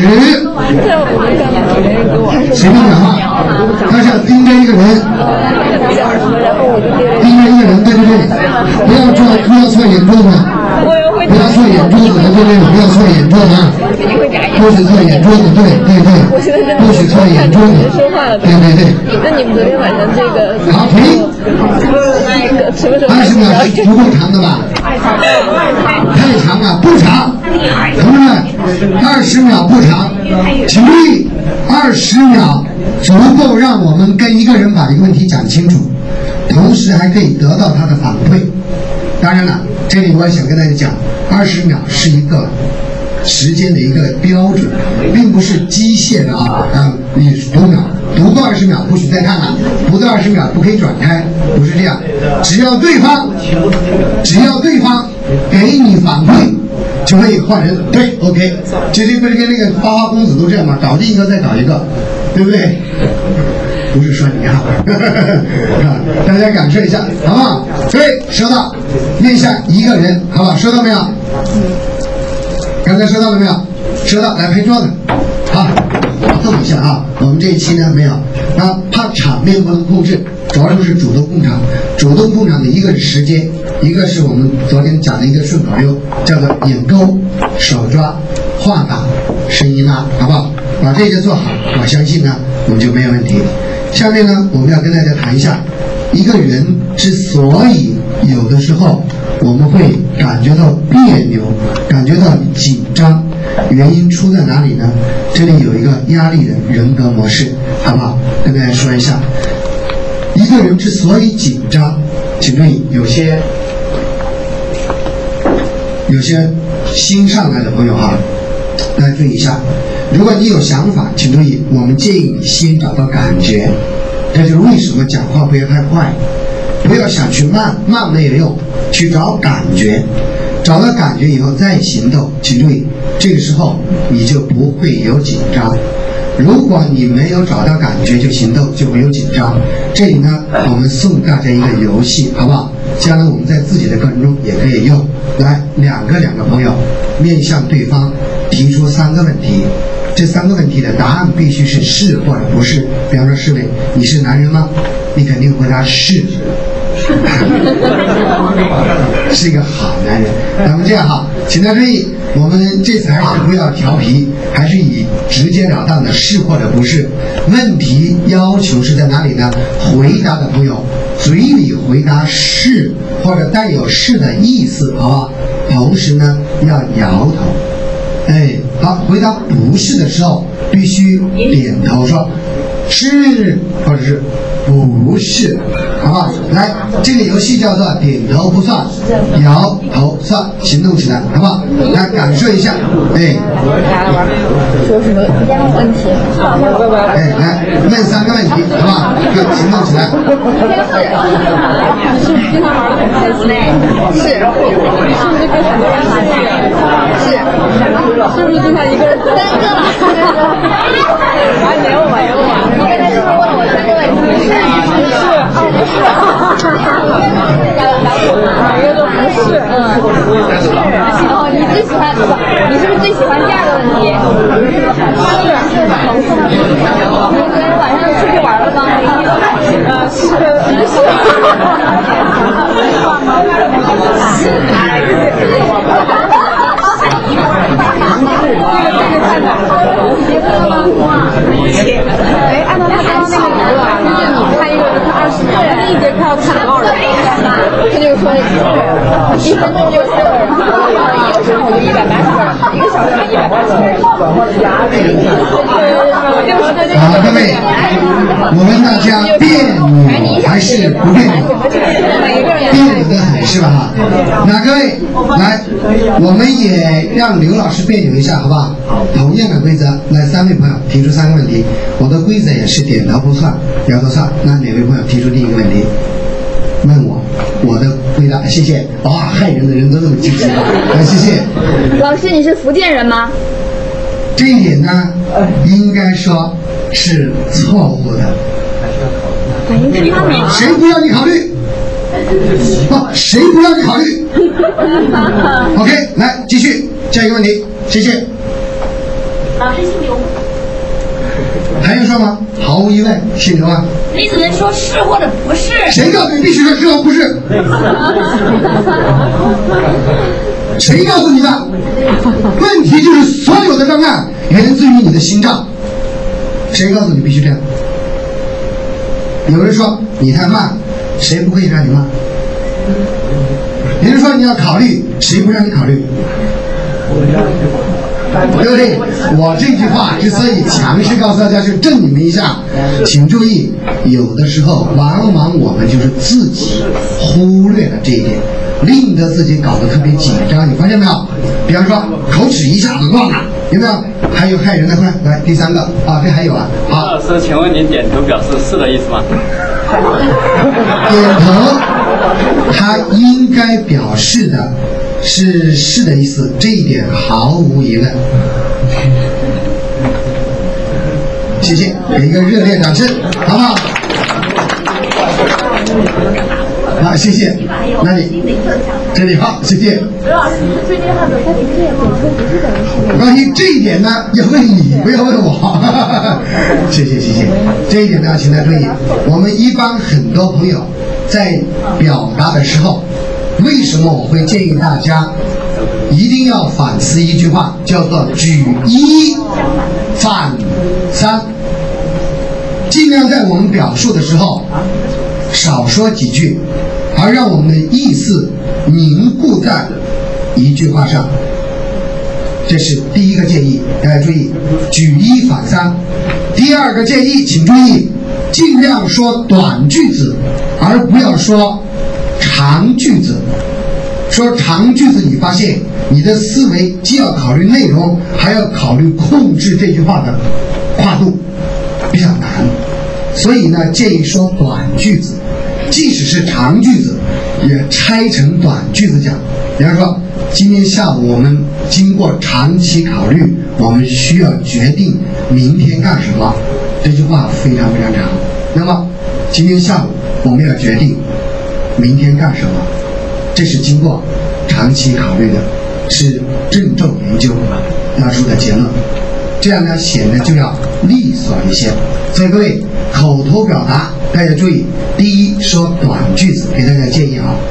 随便讲话，他想盯着一个人，盯着一个人，对不对？不要错，不要错眼珠子。不要错眼珠子，对对对，不要错眼珠子啊！不许错眼珠子，对对对，不许错眼珠子，对对对。 那你们昨天晚上这个好，停。二十秒是足够长的吧？太长了，不长。同志们，二十秒不长，请注意，二十秒足够让我们跟一个人把一个问题讲清楚，同时还可以得到他的反馈。当然了，这里我也想跟大家讲，二十秒是一个时间的一个标准，并不是机械的啊啊！你读秒读过二十秒不许再看了，读到二十秒不可以转开，不是这样。只要对方只要对方给你反馈，就可以换人。对 ，OK， 这这不是跟那个花花公子都这样吗？搞定一个再搞一个，对不对？不是说你好，大家感受一下，好不好？对，收到，面向一个人，好不好？收到没有？刚才收到了没有？收到，来拍桌子，好，动一下啊！我们这一期呢没有，啊，怕场面不能控制，主要就是主动控场。主动控场的一个是时间，一个是我们昨天讲的一个顺口溜，叫做眼勾、手抓、话打、声音拉，好不好？把这些做好，我相信呢我们就没有问题。下面呢，我们要跟大家谈一下，一个人之所以有的时候我们会感觉到别扭，感觉到紧张，原因出在哪里呢？这里有一个压力的人格模式，好不好？跟大家说一下，一个人之所以紧张，请注意，有些有些新上来的朋友哈，大家注意一下。如果你有想法，请注意，我们建议你先找到感觉，这就是为什么讲话不要太快，不要想去慢，慢没有用，去找感觉，找到感觉以后再行动。请注意，这个时候你就不会有紧张。如果你没有找到感觉就行动，就没有紧张。这里呢，我们送大家一个游戏，好不好？将来我们在自己的课程中也可以用。来，两个两个朋友面向对方提出三个问题，这三个问题的答案必须是是或者不是。比方说，侍卫，你是男人吗？你肯定回答是。 是一个好男人。那么这样哈，请大家注意，我们这次还是不要调皮，还是以直截了当的是或者不是。问题要求是在哪里呢？回答的朋友嘴里回答是或者带有是的意思，好不好？同时呢要摇头。哎，好，回答不是的时候必须点头说是或者是不是，好不好？来，这个游戏叫做点头不算，摇头算，行动起来，好不好？来感受一下，哎， 说什么问题？ 哎，来问三个问题，好不好？来，行动起来。 是不是经常玩的很开心？是。是不是跟很多人出去？是。是不是经常一个人？三个了。还没有我，没有我。你刚才是不是问了我三个问题？是。哦，不是。哪个都不是。嗯。哦，你最喜欢？你是不是最喜欢第二个问题？是。你昨天晚上出去玩了吗？呃，是。是。哎，按照他刚刚那个理论啊，就是你看一个人他二十个人，一节课要看多少人？他就说一分钟就三个人，一个上午就一百八十个人，一个小时一百八十个人。 好，各位，我们大家别扭还是不别扭？别扭的很是吧？哈，那各位来，我们也让刘老师别扭一下，好不好？同样的规则，来三位朋友提出三个问题，我的规则也是点头不算，摇头算。那哪位朋友提出第一个问题？问我，我的回答，谢谢。哇，害人的人都那么积极，来，谢谢。 老师，你是福建人吗？ 这一点呢，应该说是错误的。谁不要你考虑？不，谁不要你考虑 ？OK， 来继续下一个问题，谢谢。 老师姓刘。 还用说吗？毫无疑问，姓刘啊。 你只能说是或者不是。 谁告诉你必须说是或不是？谁告诉你的？问题就是所有的障碍源自于你的心脏。谁告诉你必须这样？有人说你太慢，谁不可以让你慢？有人说你要考虑，谁不让你考虑？对不对？我这句话之所以强势告诉大家，是震你们一下，请注意，有的时候往往我们就是自己忽略了这一点，令得自己搞得特别紧张。你发现没有？比方说口齿一下子乱了，有没有？还有害人的，快来第三个啊，这还有啊。好， 老师，请问您点头表示是的意思吗？ 点头，它应该表示的是是的意思，这一点毫无疑问。谢谢，给一个热烈掌声，好不好？好，谢谢。那你这里好，谢谢。 刘老师，你是最厉害的，他平时也不说不是等于是。 关于这一点呢，要问你，不要问我。谢谢，谢谢。这一点呢，请大家注意，我们一般很多朋友在表达的时候，为什么我会建议大家一定要反思一句话，叫做举一反三，尽量在我们表述的时候少说几句，而让我们的意思凝固在一句话上。这是第一个建议，大家注意，举一反三。第二个建议，请注意，尽量说短句子，而不要说长句子。说长句子，你发现你的思维既要考虑内容，还要考虑控制这句话的跨度，比较难。所以呢，建议说短句子，即使是长句子，也拆成短句子讲。比方说，今天下午我们经过长期考虑，我们需要决定明天干什么。这句话非常非常长。那么今天下午我们要决定明天干什么。这是经过长期考虑的，是郑重研究得出的结论，这样呢显得就要利索一些。所以各位口头表达大家注意，第一说短句子，给大家建议啊，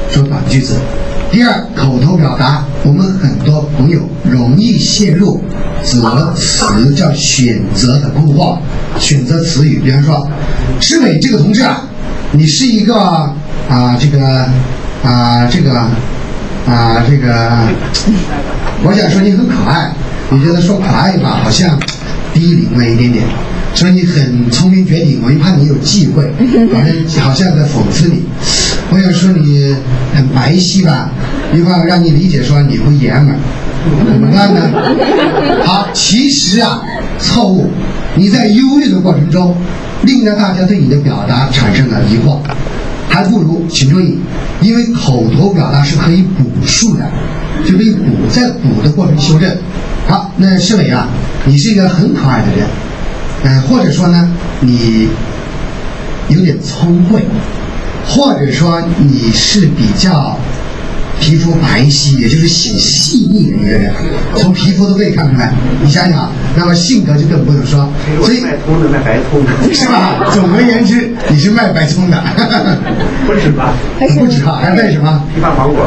说短句子。第二，口头表达，我们很多朋友容易陷入择词叫选择的困惑，选择词语。比方说，施伟这个同志啊，你是一个啊、呃、这个啊、呃、这个啊、呃、这个，我想说你很可爱，你觉得说可爱吧，好像低龄了一点点。说你很聪明绝顶，我一怕你有忌讳，好像好像在讽刺你。我想说你很白皙吧，一怕让你理解说你不爷们儿，怎么办呢？好，其实啊，错误。你在忧虑的过程中，令到大家对你的表达产生了疑惑，还不如请注意，因为口头表达是可以补述的，就可以补，在补的过程修正。好，那施伟啊，你是一个很可爱的人。呃，或者说呢，你有点聪慧，或者说你是比较皮肤白皙，也就是很细腻的一个人，从皮肤都可以看出来。你想想，那么性格就更不用说。所以卖葱的卖白葱的， 是吧？总而言之，你是卖白葱的， 不止吧？ 不止啊，还卖什么？ 批发芒果，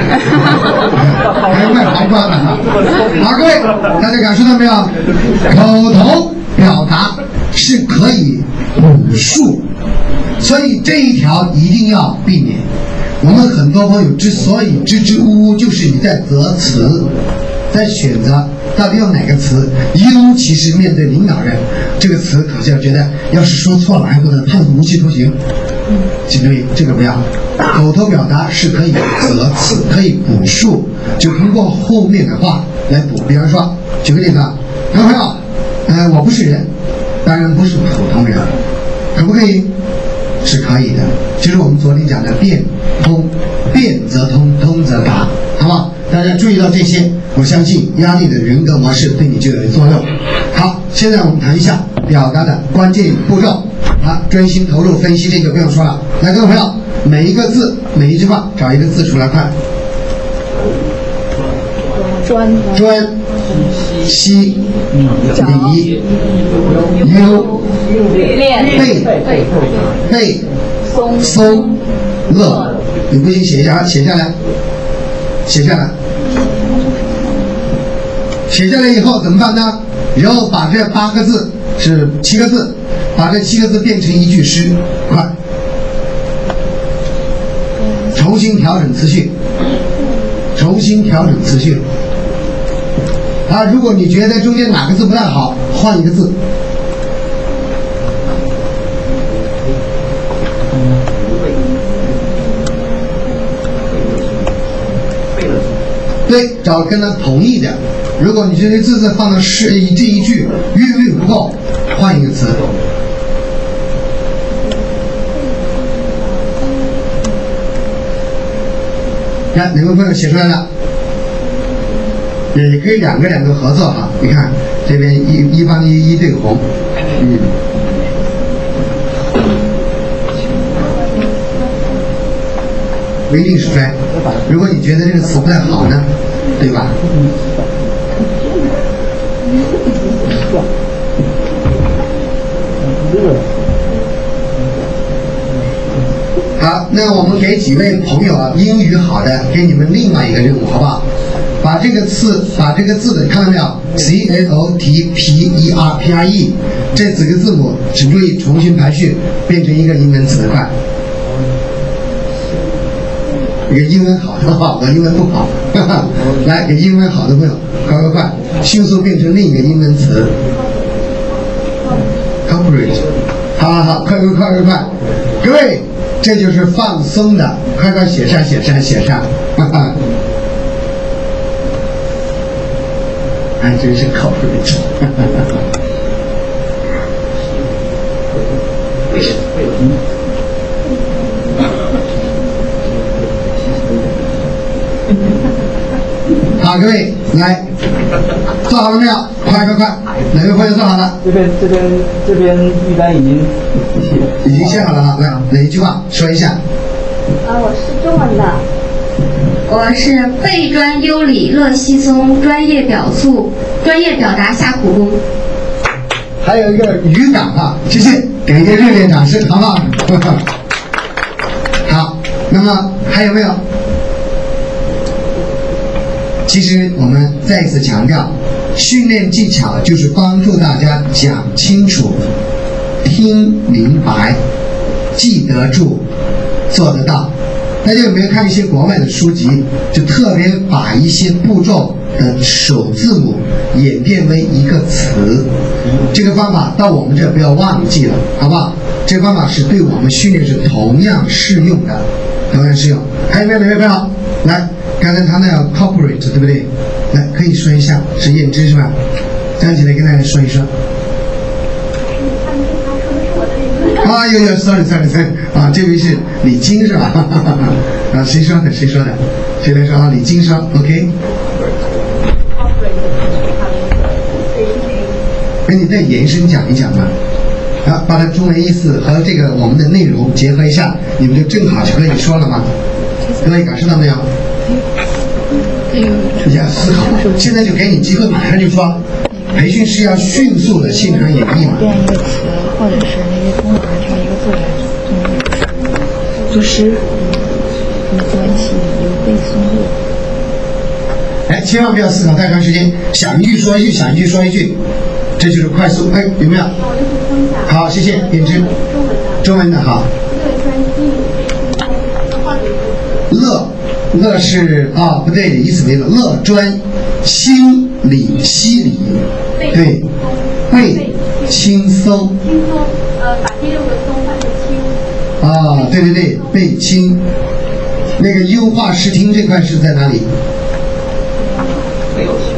还卖黄瓜的哈。好，各位，大家感受到没有？口头表达是可以补述，所以这一条一定要避免。我们很多朋友之所以支支吾吾，就是你在择词，在选择到底用哪个词，尤其是面对领导人，这个词可是要觉得要是说错了，还不能判无期徒刑。请注意，这个不要。口头表达是可以择词，可以补述，就通过后面的话来补。比方说，举个例子啊，各位朋友，呃，我不是人，当然不是普通人，可不可以？是可以的。就是我们昨天讲的变通，变则通，通则达，好不好？大家注意到这些，我相信压力的人格模式对你就有作用。好，现在我们谈一下表达的关键步骤。啊，专心投入分析，这个不用说了。来，各位朋友，每一个字，每一句话，找一个字出来，快。 专专西里优练背背松松乐，你不行写一下，写下来，写下来，写下来以后怎么办呢？然后把这八个字是七个字，把这七个字变成一句诗，快，重新调整词序，重新调整词序。啊，如果你觉得中间哪个字不太好，换一个字。对，找跟他同意的。如果你觉得这字放到是这一句韵律不够，换一个词。看哪位朋友写出来了？也可以两个两个合作哈。你看这边一一帮一一对红，嗯。不一定是衰。如果你觉得这个词不太好呢，对吧？好，那我们给几位朋友啊，英语好的，给你们另外一个任务，好不好？把这个字，把这个字的看到没有 ？C A O T P E R P R E 这几个字母，请注意重新排序，变成一个英文词，快。给英文好的话，我英文不好，哈哈，来给英文好的朋友，快快快，迅速变成另一个英文词 ，corporate， 好好好，快快快快快，各位，这就是放松的，快快写上写上写上，哈哈，还真是 corporate， 哈哈哈哈。好，各位来，做好了没有？快快快，哪位朋友做好了？ 这边这边这边预单已经写，已经写好了哈。来，哪一句话说一下？ 啊，我是中文的。 我是背专优理乐稀松，专业表述，专业表达下苦功。 还有一个语感哈，谢谢，给一个热烈掌声，好不好？好，那么还有没有？ 其实我们再一次强调，训练技巧就是帮助大家讲清楚、听明白、记得住、做得到。大家有没有看一些国外的书籍，就特别把一些步骤的首字母演变为一个词？这个方法到我们这不要忘记了，好不好？这个方法是对我们训练是同样适用的，同样适用。还有没有哪位朋友？来，刚才他那要 corporate 对不对？来，可以说一下，是燕之是吧？站起来跟大家说一说。啊，有有 ，sorry sorry sorry， 啊，这位是李菁是吧？啊，谁说的？谁说的？谁来说啊？李菁说 ，OK。哎，你再延伸讲一讲吧，啊，把它中文意思和这个我们的内容结合一下，你们就正好就可以说了吗？各位感受到没有？你要思考，现在就给你机会，马上就说。培训是要迅速的现场演绎嘛？ 变一个词，或者是那些功能按照一个字来做诗，有关系，有背诵力。 哎，千万不要思考太长时间，想一句说一句，想一句说一句，这就是快速。哎，有没有？好，谢谢燕之。中文的哈。乐，乐是啊，不对，以此为乐，乐专心理析理。对，背轻松。 轻松，呃，把第六个松换成轻。 啊，对对对，背轻。那个优化视听这块是在哪里？ 没有轻。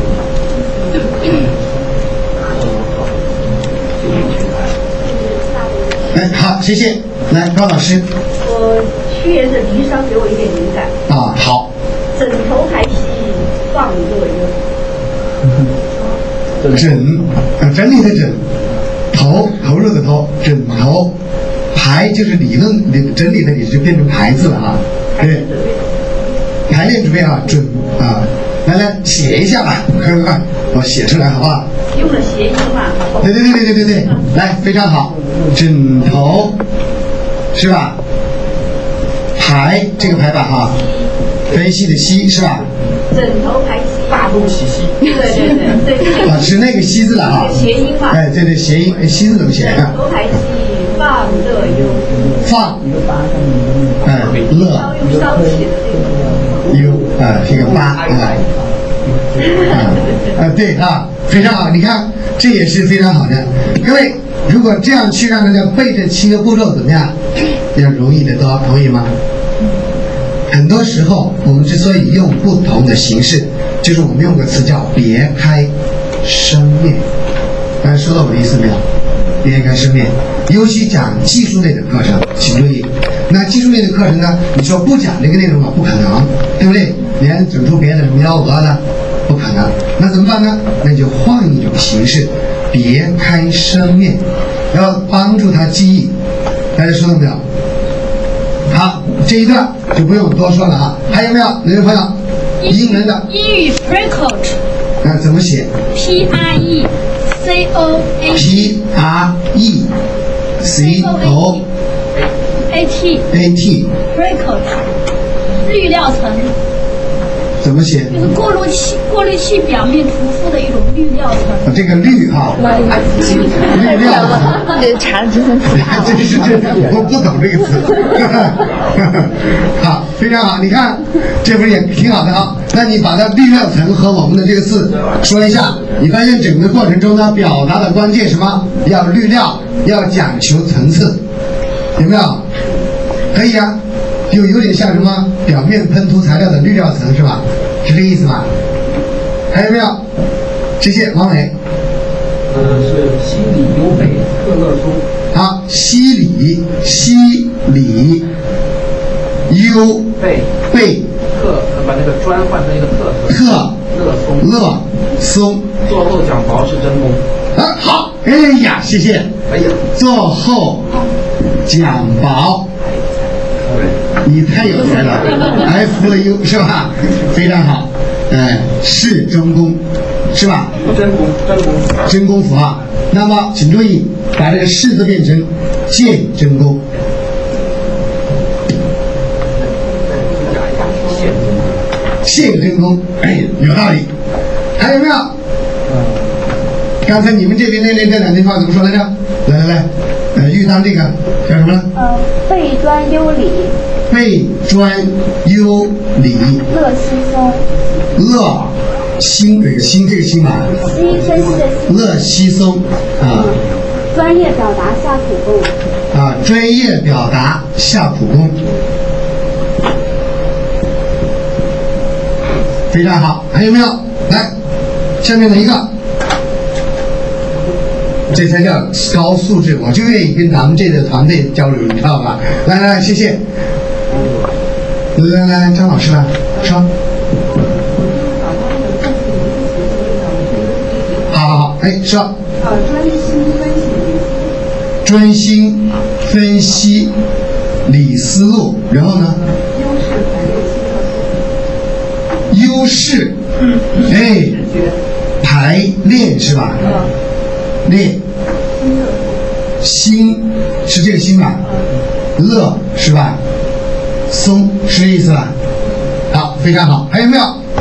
哎，好，谢谢。来，高老师。 我屈原的离殇给我一点灵感。 啊，好。 枕头还系放乐忧。 枕，啊，整理的枕，投投入的投，枕头，排就是理论理整理的理，就变成排字了啊。对，排练准备啊，准啊，来来写一下吧，快快快，我写出来好不好？ 用了谐音嘛。 对对对对对对对，来非常好，枕头，是吧？排这个排吧哈，分析的析是吧？ 枕头排析， 大东西西。 对对对对。 啊，是那个西字了哈。 谐音嘛。 哎，对对，谐音，哎，西字怎么写？ 枕头排析，放乐忧。 放，哎，乐。 烧又烧起的那个。 忧啊，这个八啊，啊啊，对啊，非常好，你看这也是非常好的。各位，如果这样去让大家背这七个步骤怎么样？要容易得多，同意吗？很多时候，我们之所以用不同的形式，就是我们用个词叫“别开生面”。大家收到我的意思没有？别开生面，尤其讲技术类的课程，请注意。那技术类的课程呢？你说不讲这个内容吗？不可能，对不对？连整出别的什么幺蛾的，不可能。那怎么办呢？那你就换一种形式，别开生面，要帮助他记忆。大家收到没有？好，这一段就不用多说了啊。还有没有哪位朋友？英文的英语 precoat， 那怎么写 ？P R E C O A P R E C O A T A T precoat， 滤料层。 怎么写？ 就是过滤器，过滤器表面涂敷的一种滤料层。 啊，这个滤哈，滤料层。 这查了之前词大这是这，我不懂这个词。好，非常好，你看，这不是也挺好的啊？那你把它滤料层和我们的这个字说一下，你发现整个过程中呢，表达的关键什么？要滤料，要讲求层次，有没有？可以啊。就有点像什么表面喷涂材料的滤料层是吧？是这个意思吧？还有没有？谢谢王伟。 呃，是西里优北特乐松。 好，西里西里优北北特，把那个专换成一个特特乐松乐松。 做后讲薄是真功。 啊，好，哎呀，谢谢。 哎呀， 做后讲薄。你太有才了 ，F 了 U 是吧？非常好，哎，是真功，是吧？ 真功，真功， 真功符号。那么请注意，把这个是字变成见真功。现真功，哎，有道理。还有没有？刚才你们这边那那这两句话怎么说来着？来来来，呃，豫章这个叫什么呢？ 呃，备专优礼。 备专优礼。 乐西松。 乐心这个心这个心吧。 西分析的西。 乐西松啊。 专业表达下苦功。 啊，专业表达下苦功。非常好，还有没有？来，下面的一个，这才叫高素质，我就愿意跟咱们这个团队交流，你知道吧？来来来，谢谢。来来来，张老师来说。好好好，哎，说。 呃，专心分析。 专心分析理思路，然后呢？优势，哎，排练是吧？练，心是这个心吧？乐是吧？松是这意思吧？好，非常好。还有没有？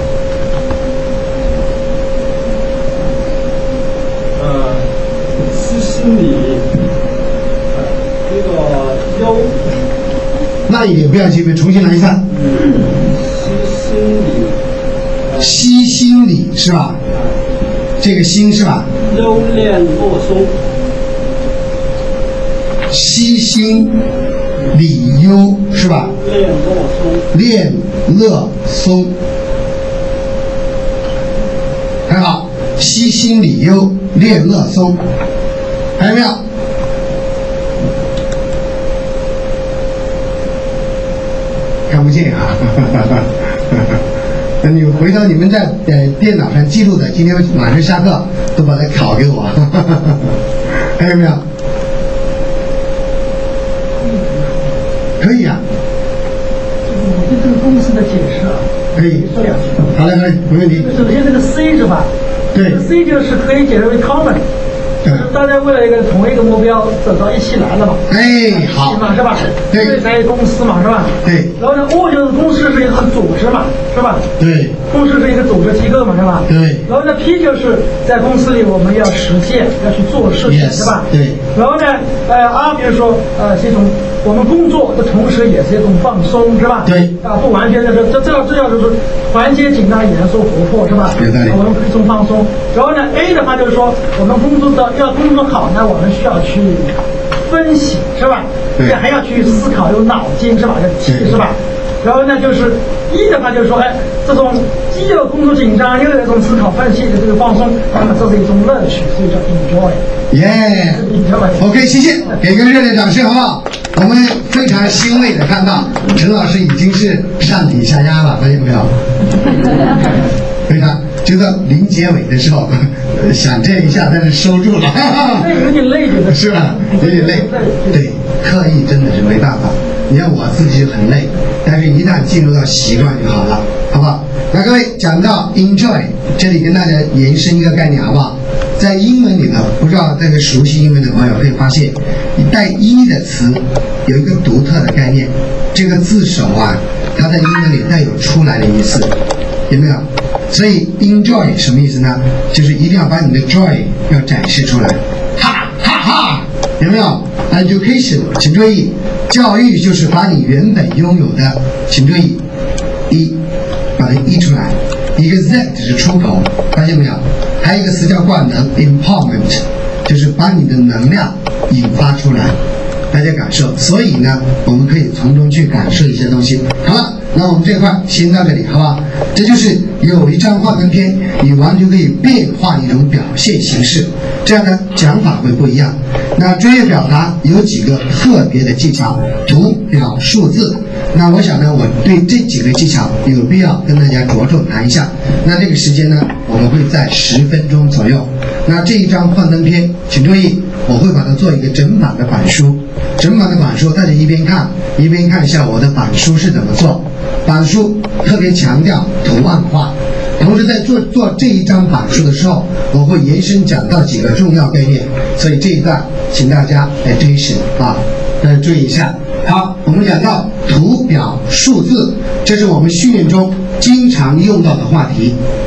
呃，是心理，呃，这个优。 慢一点，不要急，重新来一次。 是心理。 析心理是吧？这个心是吧？ 优练洛松。 析心理优是吧？ 练洛松。 练乐松，很好。析心理优，练乐松，还有没有？看不见啊！那你们回头你们在呃电脑上记录的，今天晚上下课都把它拷给我，还有没有？可以啊。 我对这个公式的解释啊， 可以说两句。 好嘞，好嘞，没问题。 首先这个 C 是吧？ 对。 C 就是可以解释为 common。大家为了一个同一个目标走到一起来了嘛？ 哎，好嘛是吧？ 对， 所以才有公司嘛是吧？ 对。 然后呢 ，O 就是公司是一个组织嘛，是吧？ 对。 公司是一个组织机构嘛，是吧？ 对。 然后呢 ，P 就是在公司里我们要实践，要去做事情，是吧？ 对。 然后呢，呃，R 比如说呃是一种我们工作的同时也是一种放松，是吧？ 对。 啊，不完全的是这这要这要就是缓解紧张、严肃、活泼，是吧？ 有道理。 我们可以从放松。然后呢 ，A 的话就是说我们工作的要工作好。那我们需要去分析，是吧？ 对， 还要去思考，有脑筋，是吧？有气，是吧？然后呢，就是一的话就是说，哎，这种既有工作紧张，又有这种思考分析的这个放松，那么这是一种乐趣，所以叫 enjoy。 耶 ，OK， 谢谢，给个热烈掌声好不好？我们非常欣慰的看到陈老师已经是上体下压了，发现没有？非常，就到临结尾的时候，想这一下，但是收住了， 有点累， 是吧？有点累，对，刻意真的是没办法。你看我自己就很累，但是一旦进入到习惯就好了，好不好？那各位讲到 enjoy， 这里跟大家延伸一个概念，好不好？在英文里头，不知道这个熟悉英文的朋友可以发现，带 e 的词有一个独特的概念，这个字首啊，它在英文里带有出来的意思，有没有？所以 enjoy 什么意思呢？就是一定要把你的 joy 要展示出来，哈哈哈，有没有 ？education， 请注意，教育就是把你原本拥有的，请注意，一把它一出来，一个 z 是出口，发现没有？还有一个词叫惯能 empowerment， 就是把你的能量引发出来，大家感受。所以呢，我们可以从中去感受一些东西。好了。那我们这块先到这里，好不好？这就是有一张幻灯片，你完全可以变化一种表现形式，这样的讲法会不一样。那专业表达有几个特别的技巧，图表数字。那我想呢，我对这几个技巧有必要跟大家着重谈一下。那这个时间呢，我们会在十分钟左右。那这一张幻灯片，请注意，我会把它做一个整版的板书。整版的板书，大家一边看一边看一下我的板书是怎么做。板书特别强调图案化，同时在做做这一张板书的时候，我会延伸讲到几个重要概念，所以这一段请大家来追视啊，来注意一下。好，我们讲到图表数字，这是我们训练中经常用到的话题。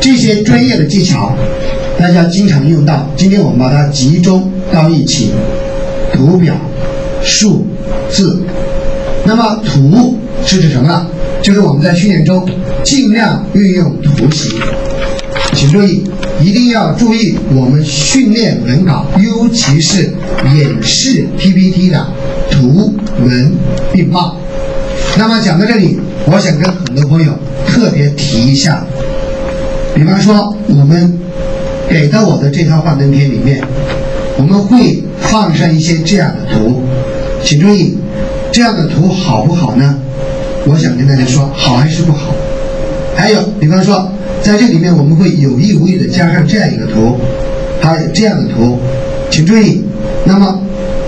这些专业的技巧，大家经常用到。今天我们把它集中到一起，图表、数字。那么图是指什么呢？就是我们在训练中尽量运用图形。请注意，一定要注意我们训练文稿，尤其是演示 P P T 的图文并茂。那么讲到这里，我想跟很多朋友特别提一下，比方说我们给到我的这套幻灯片里面，我们会放上一些这样的图，请注意，这样的图好不好呢？我想跟大家说，好还是不好？还有，比方说，在这里面我们会有意无意的加上这样一个图，还有这样的图，请注意，那么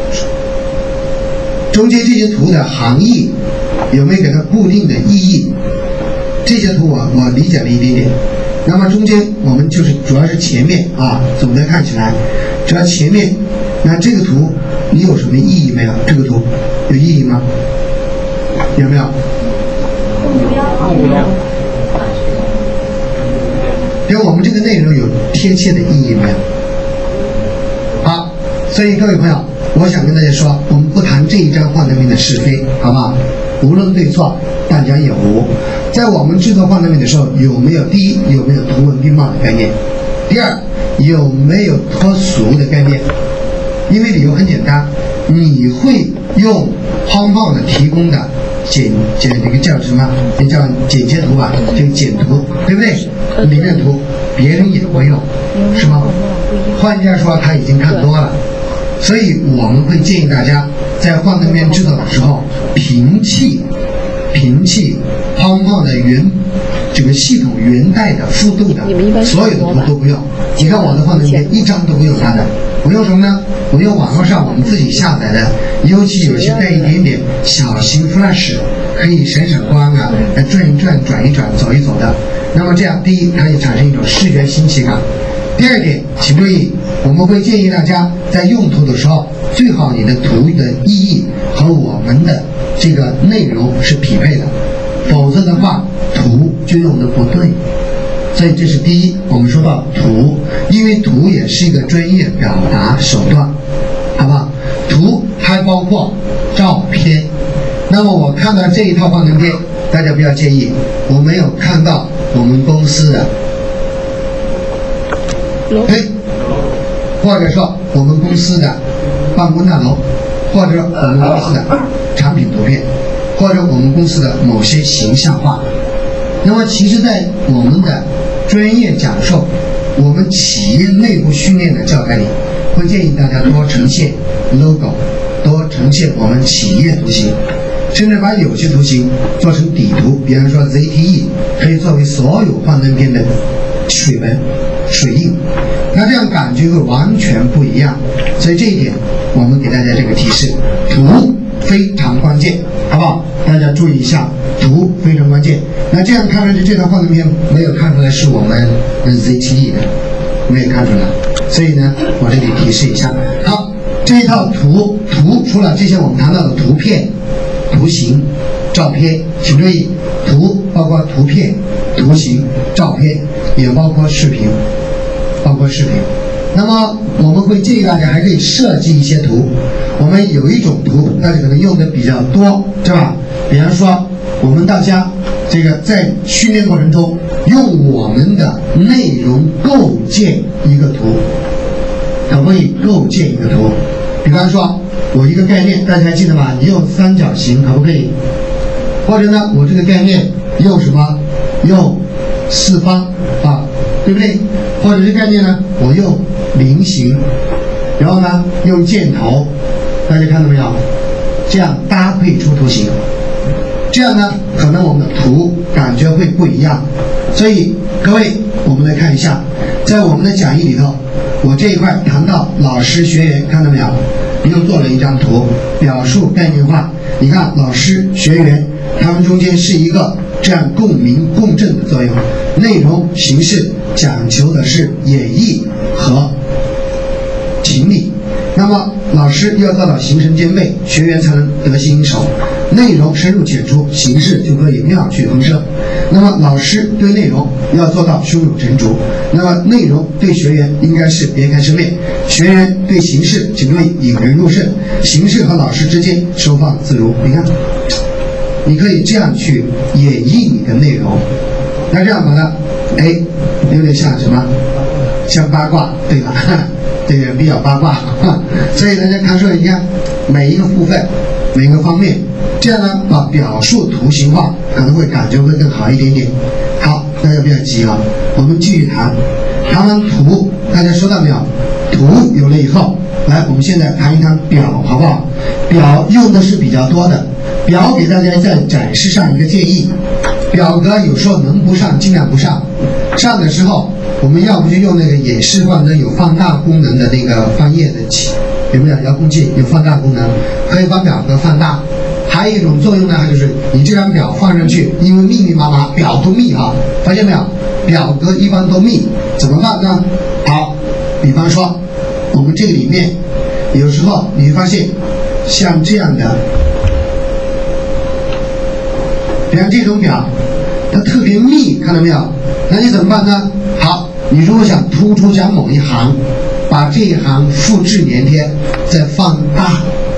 中间这些图的行义有没有给它固定的意义？这些图我我理解了一点点。那么中间我们就是主要是前面啊，总的看起来，主要前面，那这个图你有什么意义没有？这个图有意义吗？有没有？跟我们这个内容有贴切的意义没有？好，所以各位朋友，我想跟大家说，我们不谈这一张幻灯片的是非，好不好？无论对错，但讲有无。在我们制作幻灯片的时候，有没有第一有没有图文并茂的概念？第二有没有脱俗的概念？因为理由很简单，你会用胖胖的提供的剪剪这个叫什么？这叫剪切图吧，这个剪图，对不对？理念图，别人也会用，是吗？换句话说，他已经看多了。所以我们会建议大家在幻灯片制作的时候，摒弃摒弃胖胖的原这个系统原带的复度的所有的图都不用。你看我的幻灯片一张都不用它的，我用什么呢？我用网络上我们自己下载的，尤其有些带一点点小型 flash， 可以闪闪光啊，转一转、转一转、走一走的。那么这样，第一，它也产生一种视觉新奇感。第二点，请注意，我们会建议大家在用图的时候，最好你的图的意义和我们的这个内容是匹配的，否则的话，图就用的不对。所以这是第一，我们说到图，因为图也是一个专业表达手段，好不好？图还包括照片。那么我看到这一套幻灯片，大家不要介意，我没有看到我们公司的。对，或者说我们公司的办公大楼，或者我们公司的产品图片，或者我们公司的某些形象化。那么其实在我们的专业讲授，我们企业内部训练的教材里，会建议大家多呈现 logo， 多呈现我们企业图形，甚至把有些图形做成底图，比方说 Z T E 可以作为所有幻灯片的水纹水印，那这样感觉会完全不一样。所以这一点我们给大家这个提示，图非常关键，好不好？大家注意一下，图非常关键。那这样看上去这套幻灯片没有看出来是我们 Z T E 的，没有看出来，所以呢我这里提示一下。好，这一套图图除了这些我们谈到的图片、图形、照片，请注意，图包括图片、图形、照片，也包括视频，包括视频。那么我们会建议大家还可以设计一些图。我们有一种图，大家可能用的比较多，对吧？比方说，我们大家这个在训练过程中，用我们的内容构建一个图，可不可以构建一个图？比方说，我一个概念，大家还记得吧？你用三角形，可不可以？或者呢，我这个概念用什么？用四方啊，对不对？或者这概念呢，我用菱形，然后呢用箭头，大家看到没有？这样搭配出图形，这样呢可能我们的图感觉会不一样。所以各位，我们来看一下，在我们的讲义里头，我这一块谈到老师学员，看到没有？又做了一张图，表述概念化。你看老师学员他们中间是一个这样共鸣共振的作用，内容形式讲求的是演绎和情理。那么老师要做到形神兼备，学员才能得心应手。内容深入浅出，形式就可以妙趣横生。 那么老师对内容要做到胸有成竹，那么内容对学员应该是别开生面，学员对形式请注意引人入胜，形式和老师之间收放自如。你看，你可以这样去演绎你的内容。那这样好了，哎，有点像什么？像八卦，对吧？这个比较八卦，所以大家看出来，你看每一个部分，每个方面，这样呢，把表述图形化，可能会感觉会更好一点点。好，大家不要急啊，我们继续谈。谈完图，大家收到没有？图有了以后，来，我们现在谈一谈表，好不好？表用的是比较多的，表给大家在展示上一个建议。表格有时候能不上尽量不上，上的时候我们要不就用那个演示放灯有放大功能的那个翻页的器，有没有？遥控器有放大功能，可以把表格放大。还有一种作用呢，就是你这张表放上去，因为密密麻麻，表都密哈，发现没有？表格一般都密，怎么办呢？好，比方说我们这个里面，有时候你会发现像这样的，比方这种表，它特别密，看到没有？那你怎么办呢？好，你如果想突出讲某一行，把这一行复制粘贴，再放大。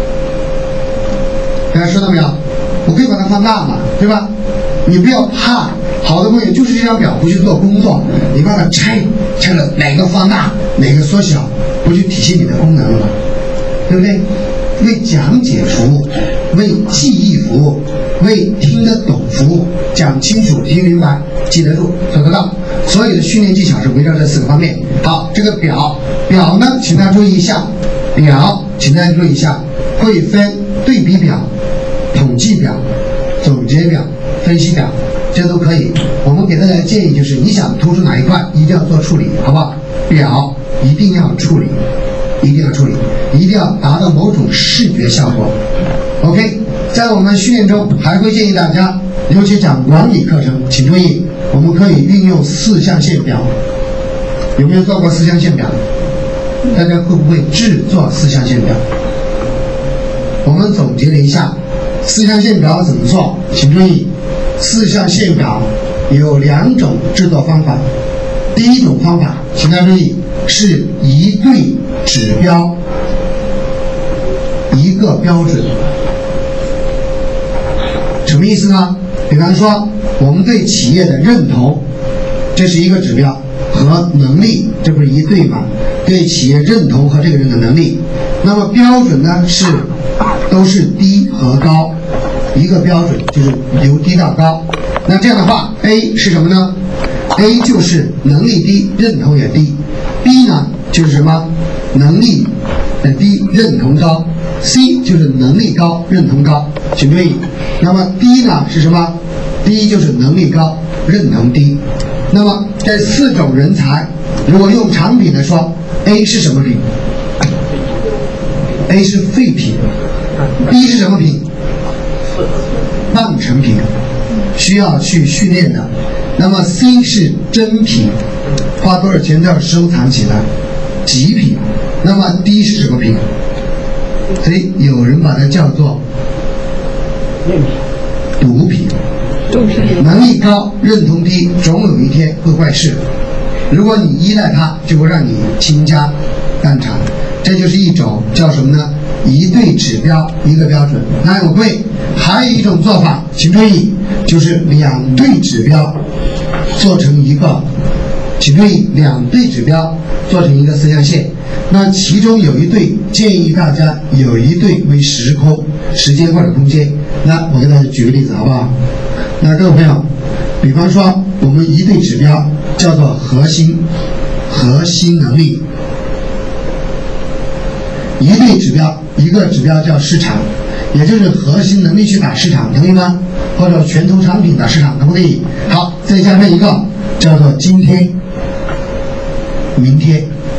大家收到没有？我可以把它放大嘛，对吧？你不要怕，好的朋友就是这张表不去做工作，你把它拆，拆了哪个放大，哪个缩小，不去体现你的功能了，对不对？为讲解服务，为记忆服务，为听得懂服务，讲清楚、听明白、记得住、做得到。所有的训练技巧是围绕这四个方面。好，这个表，表呢，请大家注意一下，表，请大家注意一下，会分对比表、统计表、总结表、分析表，这都可以。我们给大家的建议就是，你想突出哪一块，一定要做处理，好不好？表一定要处理。一定要处理，一定要达到某种视觉效果。OK， 在我们训练中还会建议大家，尤其讲管理课程，请注意，我们可以运用四象限表。有没有做过四象限表？大家会不会制作四象限表？我们总结了一下，四象限表怎么做？请注意，四象限表有两种制作方法。第一种方法，请大家注意，是一对指标，一个标准。什么意思呢？比方说，我们对企业的认同，这是一个指标，和能力，这不是一对吗？对企业认同和这个人的能力。那么标准呢，是都是低和高，一个标准就是由低到高。那这样的话 ，A 是什么呢？A 就是能力低，认同也低。B 呢就是什么？能力的低，认同高。C 就是能力高，认同高。请注意，那么 D 呢是什么 ？D 就是能力高，认同低。那么这四种人才，如果用产品来说 ，A 是什么品 ？A 是废品。B 是什么品？半成品，需要去训练的。那么 C 是真品，花多少钱都要收藏起来，极品。那么 D 是什么品？所以有人把它叫做毒品。能力高，认同低，总有一天会坏事。如果你依赖它，就会让你倾家荡产。这就是一种叫什么呢？一对指标，一个标准。那有会还有一种做法，请注意，就是两对指标做成一个，请注意，两对指标做成一个四象限。那其中有一对建议大家有一对为时空、时间或者空间。那我给大家举个例子好不好？那各位朋友，比方说我们一对指标叫做核心核心能力，一对指标，一个指标叫市场，也就是核心能力去打市场，同意吗？或者拳头产品打市场，可不可以？好，再加上一个叫做今天、明天，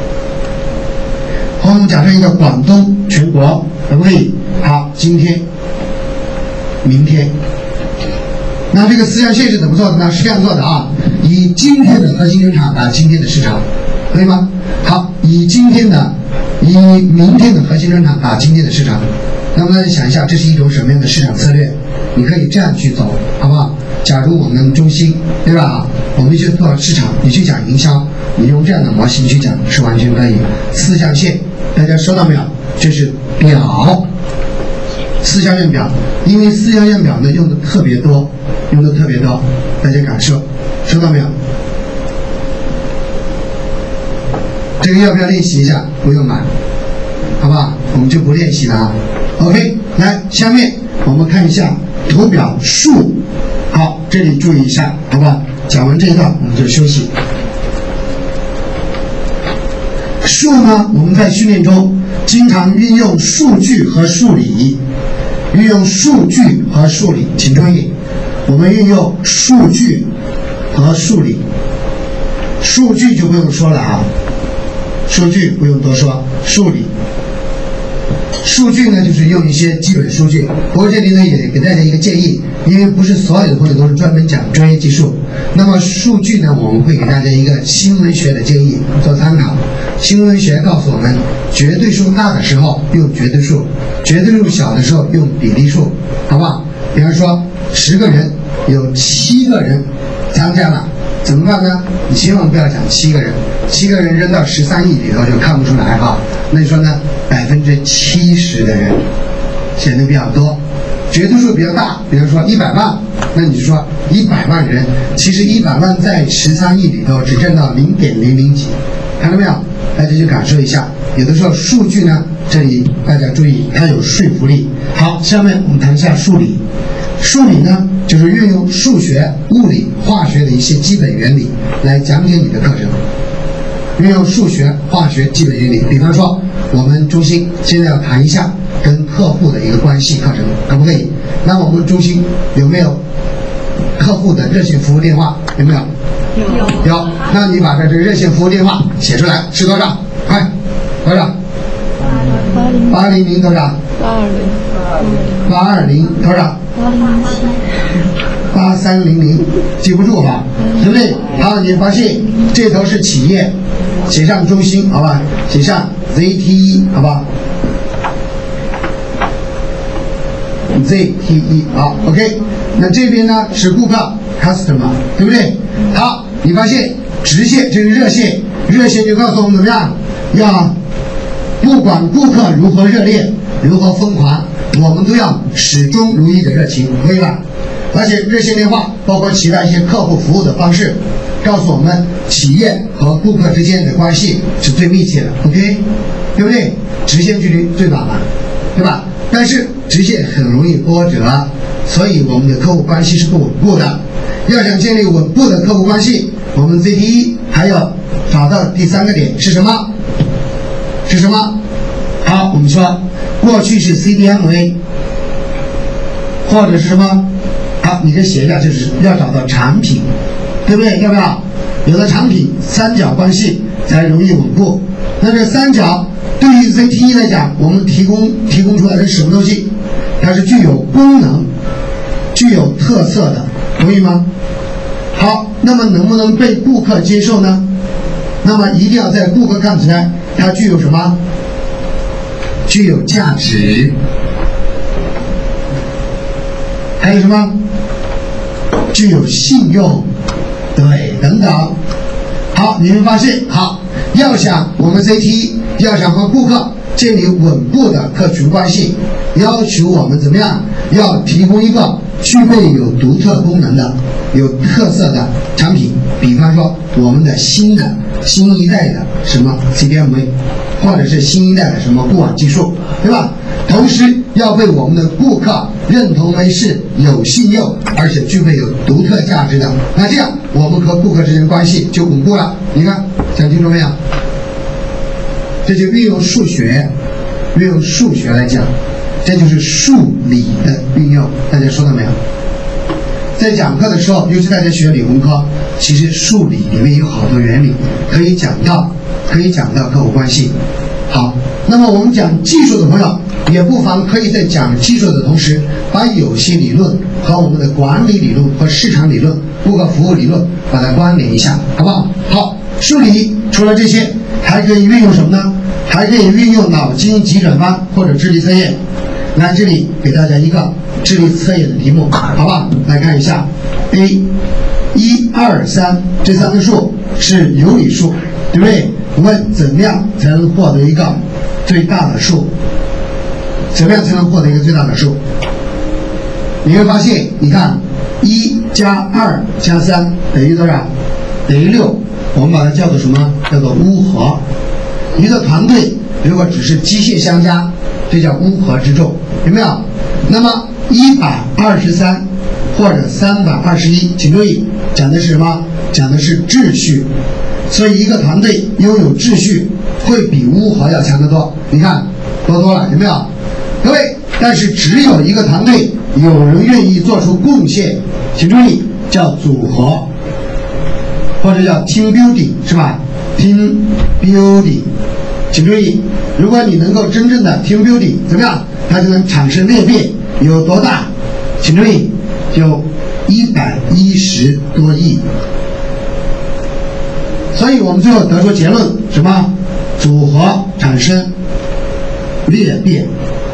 或我们加上一个广东、全国，可不可以？好，今天、明天。那这个四象限是怎么做的呢？是这样做的啊，以今天的核心市场打今天的市场，可以吗？好，以今天的以明天的核心市场打今天的市场。那么大家想一下，这是一种什么样的市场策略？你可以这样去走，好不好？ 假如我们中心，对吧？我们去做市场，你去讲营销，你用这样的模型去讲是完全可以。四象限，大家收到没有？这是表，四象限表，因为四象限表呢用的特别多，用的特别多，大家感受，收到没有？这个要不要练习一下？不用买，好不好？我们就不练习了啊。OK， 来，下面我们看一下图表数。好，这里注意一下，好不好？讲完这一段我们就休息。数呢，我们在训练中经常运用数据和数理，运用数据和数理，请注意，我们运用数据和数理。数据就不用说了啊，数据不用多说，数理。数据呢，就是用一些基本数据。不过这里呢，也给大家一个建议，因为不是所有的朋友都是专门讲专业技术。那么数据呢，我们会给大家一个新闻学的建议做参考。新闻学告诉我们，绝对数大的时候用绝对数，绝对数小的时候用比例数，好不好？比方说，十个人有七个人参加了，怎么办呢？你千万不要讲七个人，七个人扔到十三亿里头就看不出来哈。那你说呢？百分之七十的人显得比较多，绝对数比较大，比如说一百万，那你就说一百万人，其实一百万在十三亿里头只占到零点零零几，看到没有？大家就感受一下，有的时候数据呢，这里大家注意，它有说服力。好，下面我们谈一下数理。数理呢，就是运用数学、物理、化学的一些基本原理来讲解你的课程。运用数学、化学基本原理，比方说，我们中心现在要谈一下跟客户的一个关系课程，可不可以？那我们中心有没有客户的热线服务电话？有没有？有。有。那你把这这个热线服务电话写出来，是多少？快，多少？八零零多少？ 八二零。 八二零多少？ 八零零七。 八三零零，记不住吧？对不对？好，你发现这头是企业，写上中心，好吧？写上 Z T E， 好吧 ？Z T E， 好 ，OK。那这边呢是顾客 ，customer， 对不对？好，你发现直线这是热线，热线就告诉我们怎么样？要不管顾客如何热烈，如何疯狂，我们都要始终如一的热情，可以吧？而且热线电话包括其他一些客户服务的方式，告诉我们企业和顾客之间的关系是最密切的 ，OK， 对不对？直线距离最短嘛，对吧？但是直线很容易波折，所以我们的客户关系是不稳固的。要想建立稳固的客户关系，我们 Z T E 还要找到第三个点是什么？是什么？好，我们说过去是 C D M A， 或者是什么？好，你这写一下，就是要找到产品，对不对？要不要？有了产品，三角关系才容易稳固。那这三角对于 Z T E 来讲，我们提供提供出来的是什么东西？它是具有功能、具有特色的，同意吗？好，那么能不能被顾客接受呢？那么一定要在顾客看起来，它具有什么？具有价值。还有什么？具有信用，对，等等。好，你会发现，好，要想我们 Z T E 要想和顾客建立稳固的客群关系，要求我们怎么样？要提供一个具备有独特功能的、有特色的产品。比方说，我们的新的新一代的什么 C D M A， 或者是新一代的什么固网技术，对吧？同时要被我们的顾客认同为是有信用而且具备有独特价值的，那这样我们和顾客之间的关系就稳固了。你看，讲清楚没有？这就运用数学，运用数学来讲，这就是数理的运用。大家说到没有？在讲课的时候，尤其大家学理工科，其实数理里面有好多原理可以讲到，可以讲到客户关系。好，那么我们讲技术的朋友，也不妨可以在讲技术的同时，把有些理论和我们的管理理论和市场理论、顾客服务理论把它关联一下，好不好？好，数理除了这些，还可以运用什么呢？还可以运用脑筋急转弯或者智力测验。来，这里给大家一个智力测验的题目，好不好？来看一下。 A， 一二三这三个数是有理数，对不对？问怎么样才能获得一个最大的数？怎么样才能获得一个最大的数？你会发现，你看一加二加三等于多少？等于六。我们把它叫做什么？叫做乌合。一个团队如果只是机械相加，这叫乌合之众，有没有？那么一百二十三或者三百二十一，请注意，讲的是什么？讲的是秩序。所以一个团队拥有秩序，会比乌合要强得多。你看多多了，有没有？各位，但是只有一个团队有人愿意做出贡献，请注意，叫组合，或者叫 team building， 是吧 ？team building， 请注意，如果你能够真正的 team building， 怎么样？它就能产生裂变，有多大？请注意，有一百一十多亿。所以我们最后得出结论，什么？组合产生裂变。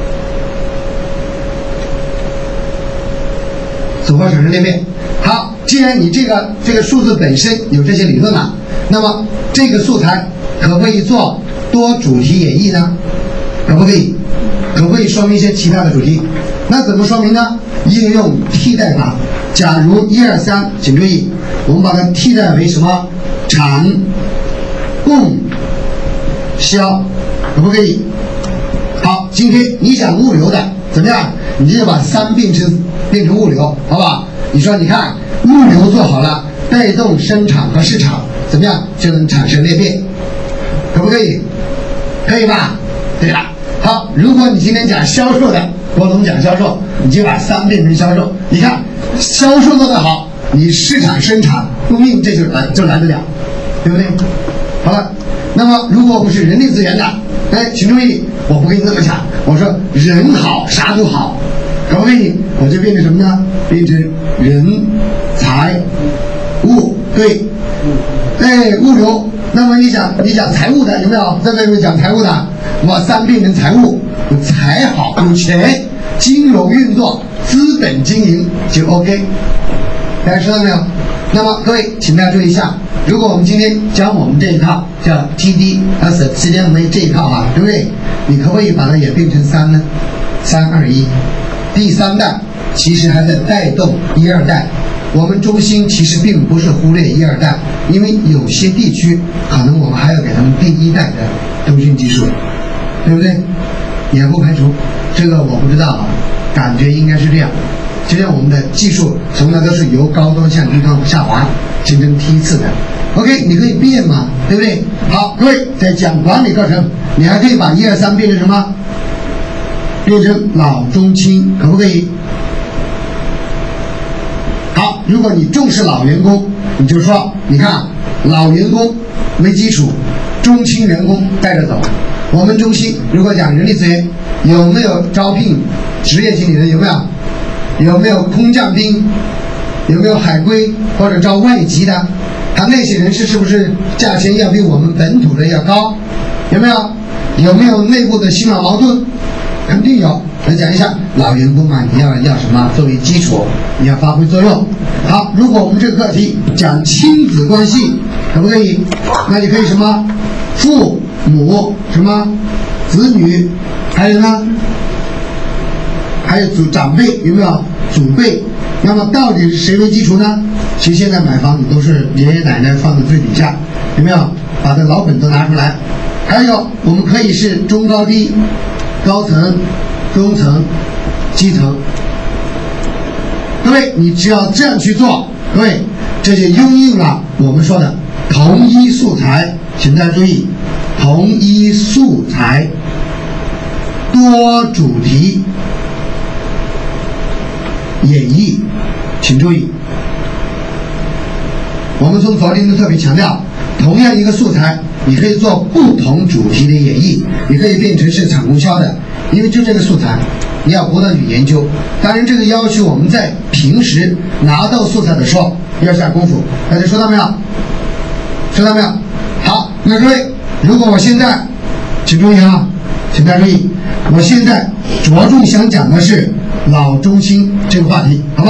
组合产生裂变。好，既然你这个这个数字本身有这些理论了，那么这个素材可不可以做多主题演绎呢？可不可以？可不可以说明一些其他的主题？那怎么说明呢？应用替代法。假如一二三，请注意，我们把它替代为什么？产、供、销，可不可以？好，今天你讲物流的怎么样？你就把三变成变成物流，好不好？你说，你看物流做好了，带动生产和市场，怎么样就能产生裂变？可不可以？可以吧？对了，好，如果你今天讲销售的，我总讲销售，你就把三变成销售。你看销售做得好，你市场、生产、供应这就来就来得了，对不对？好了，那么如果我们是人力资源的，哎，请注意，我不跟你这么讲，我说人好啥都好，可不可以？我就变成什么呢？变成人财物，对，哎，物流。那么你讲你讲财务的有没有？在这里讲财务的，我三变成财务，财好有钱，金融运作、资本经营就 OK。大家知道没有？那么各位，请大家注意一下，如果我们今天讲我们这一套叫 T D S C D M A 这一套啊，对不对？你可不可以把它也变成三呢？三二一，第三代其实还在带动一二代。我们中心其实并不是忽略一二代，因为有些地区可能我们还要给他们第一代的通讯技术，对不对？也不排除，这个我不知道啊，感觉应该是这样。就像我们的技术从来都是由高端向低端下滑，形成梯次的。OK， 你可以变嘛，对不对？好，各位在讲管理课程，你还可以把一二三变成什么？变成老中青，可不可以？好，如果你重视老员工，你就说，你看老员工没基础，中青员工带着走。我们中心如果讲人力资源，有没有招聘职业经理人？有没有？有没有空降兵？有没有海归或者招外籍的？他那些人士是不是价钱要比我们本土的要高？有没有？有没有内部的辛劳矛盾？肯定有。来讲一下老员工嘛，你要要什么作为基础，你要发挥作用。好，如果我们这个课题讲亲子关系，可不可以？那你可以什么父母什么子女，还有呢？还有祖长辈，有没有祖辈？那么到底是谁为基础呢？其实现在买房子都是爷爷奶奶放在最底下，有没有？把这老本都拿出来。还有我们可以是中高低、高层、中层、基层。各位，你只要这样去做，各位，这就应用了我们说的同一素材，请大家注意，同一素材，多主题演绎，请注意，我们从昨天就特别强调，同样一个素材，你可以做不同主题的演绎，你可以变成是产供销的，因为就这个素材，你要不断去研究。当然，这个要求我们在平时拿到素材的时候要下功夫。大家收到没有？收到没有？好，那各位，如果我现在，请注意啊，请大家注意，我现在着重想讲的是老中青这个话题，好不好？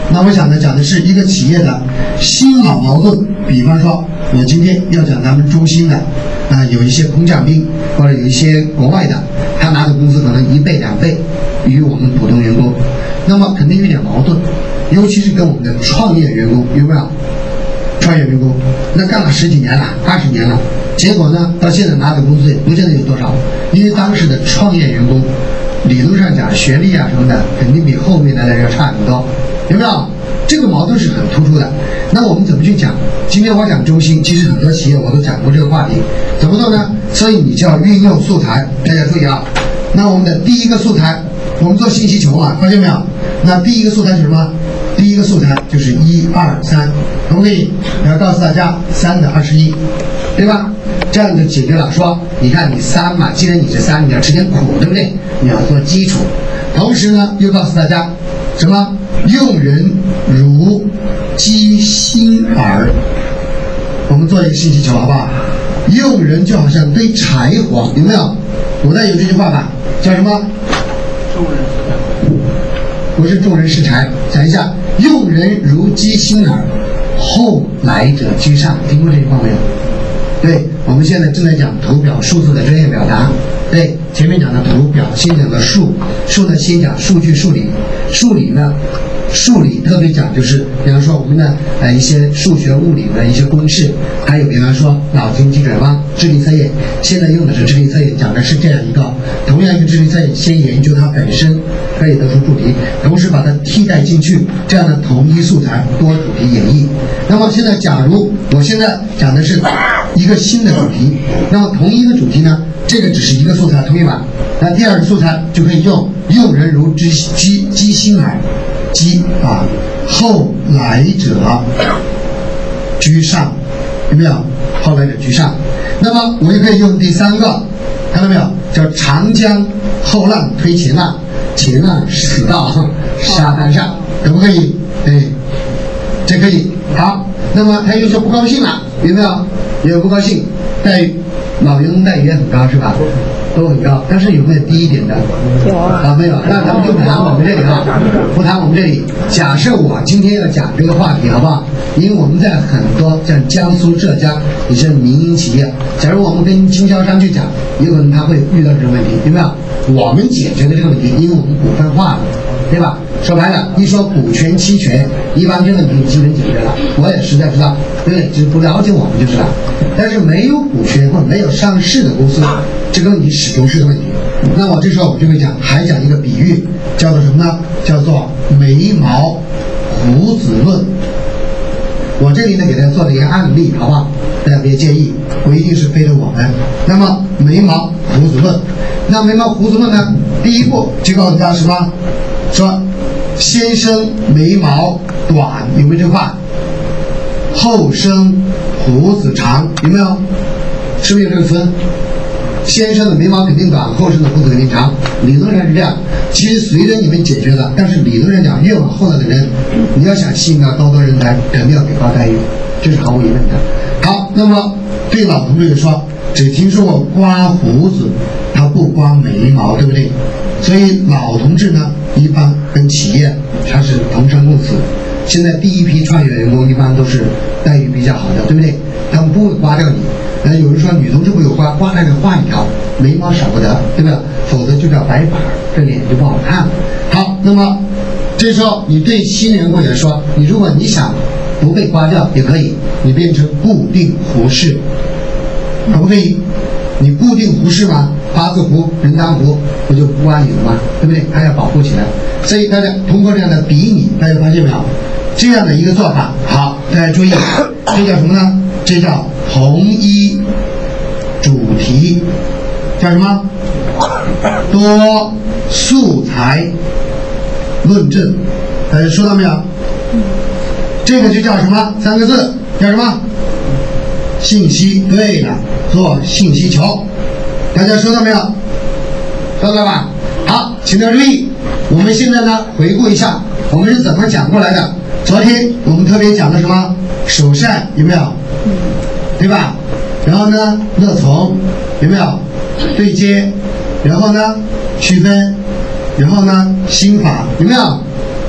那我想呢，讲的是一个企业的新老矛盾。比方说，我今天要讲咱们中兴的，啊、呃，有一些空降兵或者有一些国外的，他拿的工资可能一倍两倍于我们普通员工，那么肯定有点矛盾，尤其是跟我们的创业员工，有没有？创业员工那干了十几年了，二十年了，结果呢，到现在拿的工资也不见得有多少，因为当时的创业员工，理论上讲学历啊什么的，肯定比后面的人要差很多，有没有？这个矛盾是很突出的。那我们怎么去讲？今天我讲中兴，其实很多企业我都讲过这个话题，怎么做呢？所以你就要运用素材，大家注意啊。那我们的第一个素材，我们做信息球啊，发现没有？那第一个素材是什么？第一个素材就是一二三，可不可以？我要告诉大家三的二十一，对吧？这样就解决了。说，你看你三嘛，既然你是三，你要吃点苦，对不对？你要做基础。同时呢，又告诉大家什么？用人如鸡心饵。我们做一个信息球好不好？用人就好像堆柴火，有没有？古代有这句话吧？叫什么？ 众人拾柴。 不是众人拾柴，想一下，用人如鸡心饵，后来者居上，听过这句话没有？对，我们现在正在讲图表数字的专业表达。对，前面讲的图表，先讲的数，数呢先讲数据数理，数理呢，数理特别讲就是，比方说我们的呃一些数学物理的一些公式，还有比方说脑筋急转弯、智力测验，现在用的是智力测验，讲的是这样一个，同样一个智力测验，先研究它本身可以得出主题，同时把它替代进去，这样的统一素材，多主题演绎。那么现在假如我现在讲的是一个新的主题，那么同一个主题呢？这个只是一个素材，同意吧？那第二个素材就可以用用人如鸡鸡鸡心饵，鸡啊，后来者居上，有没有？后来者居上。那么我也可以用第三个，看到没有？叫长江后浪推前浪，前浪死到沙滩上，可不可以？哎，这可以。好，那么他又说不高兴了，有没有？有不高兴，待遇。老员工待遇也很高是吧？都很高，但是有没有低一点的？有啊，没有。那咱们就不谈我们这里啊，不谈我们这里。假设我今天要讲这个话题，好不好？因为我们在很多像江苏、浙江一些民营企业，假如我们跟经销商去讲，有可能他会遇到这个问题，有没有？我们解决的这个问题，因为我们股份化了，对吧？说白了，一说股权期权，一般这个问题基本解决了。我也实在知道，对不对？只不了解我们就知道。但是没有股权或没有上市的公司，这个问题始终是个问题。那我这时候我就会讲，还讲一个比喻，叫做什么呢？叫做眉毛胡子论。我这里呢给大家做了一个案例，好不好？大家别介意，不一定是非得我们。那么眉毛胡子论，那眉毛胡子论呢，第一步就告诉大家什么？说先生眉毛短，有没有这话？后生胡子长，有没有？是不是有这个词？先生的眉毛肯定短，后生的胡子肯定长，理论上是这样。其实随着你们解决的，但是理论上讲，越往后来的人，你要想吸引到高端人才，肯定要给高待遇，这是毫无疑问的。好，那么对老同志就说，只听说过刮胡子，他不刮眉毛，对不对？所以老同志呢，一般跟企业他是同生共死。现在第一批创业员工一般都是待遇比较好的，对不对？他们不会刮掉你。那有人说女同志不有刮，刮那个画一条，眉毛少不得，对不对？否则就叫白板，这脸就不好看。好，那么这时候你对新员工也说，你如果你想不被刮掉也可以，你变成固定胡适，可不可以？你固定胡适吗？八字胡、人当胡，不就不安你了吗？对不对？还要保护起来。所以大家通过这样的比拟，大家发现没有？这样的一个做法，好，大家注意，这叫什么呢？这叫统一主题，叫什么？多素材论证。大家说到没有？这个就叫什么？三个字，叫什么？信息。对了，做信息球。大家说到没有？说到吧？好，请大家注意，我们现在呢回顾一下，我们是怎么讲过来的。昨天我们特别讲的什么？首善有没有？对吧？然后呢，乐从有没有？对接，然后呢，区分，然后呢，心法有没有？啊，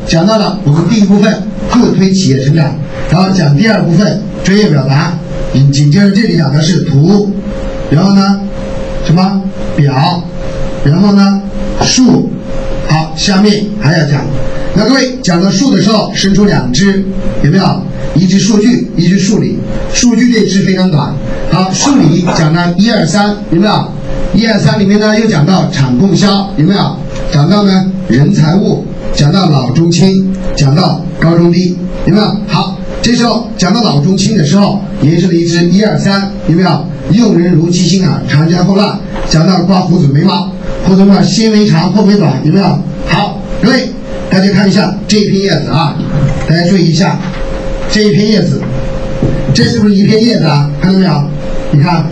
讲到了我们第一部分助推企业成长，然后讲第二部分专业表达，紧紧接着这里讲的是图，然后呢什么表，然后呢数。好，下面还要讲，那各位讲到数的时候，伸出两只，有没有？一只数据，一只数理。数据这支非常短。好，数理讲到一二三，有没有？一二三里面呢又讲到产供销，有没有？讲到呢人财物，讲到老中青，讲到高中低，有没有？好，这时候讲到老中青的时候，延伸了一支一二三，有没有？用人如其心啊，长江后浪，讲到刮胡子眉毛，胡子眉毛先为长后为短，有没有？好，各位大家看一下这一片叶子啊，大家注意一下这一片叶子，这是不是一片叶子啊？看到没有？你看，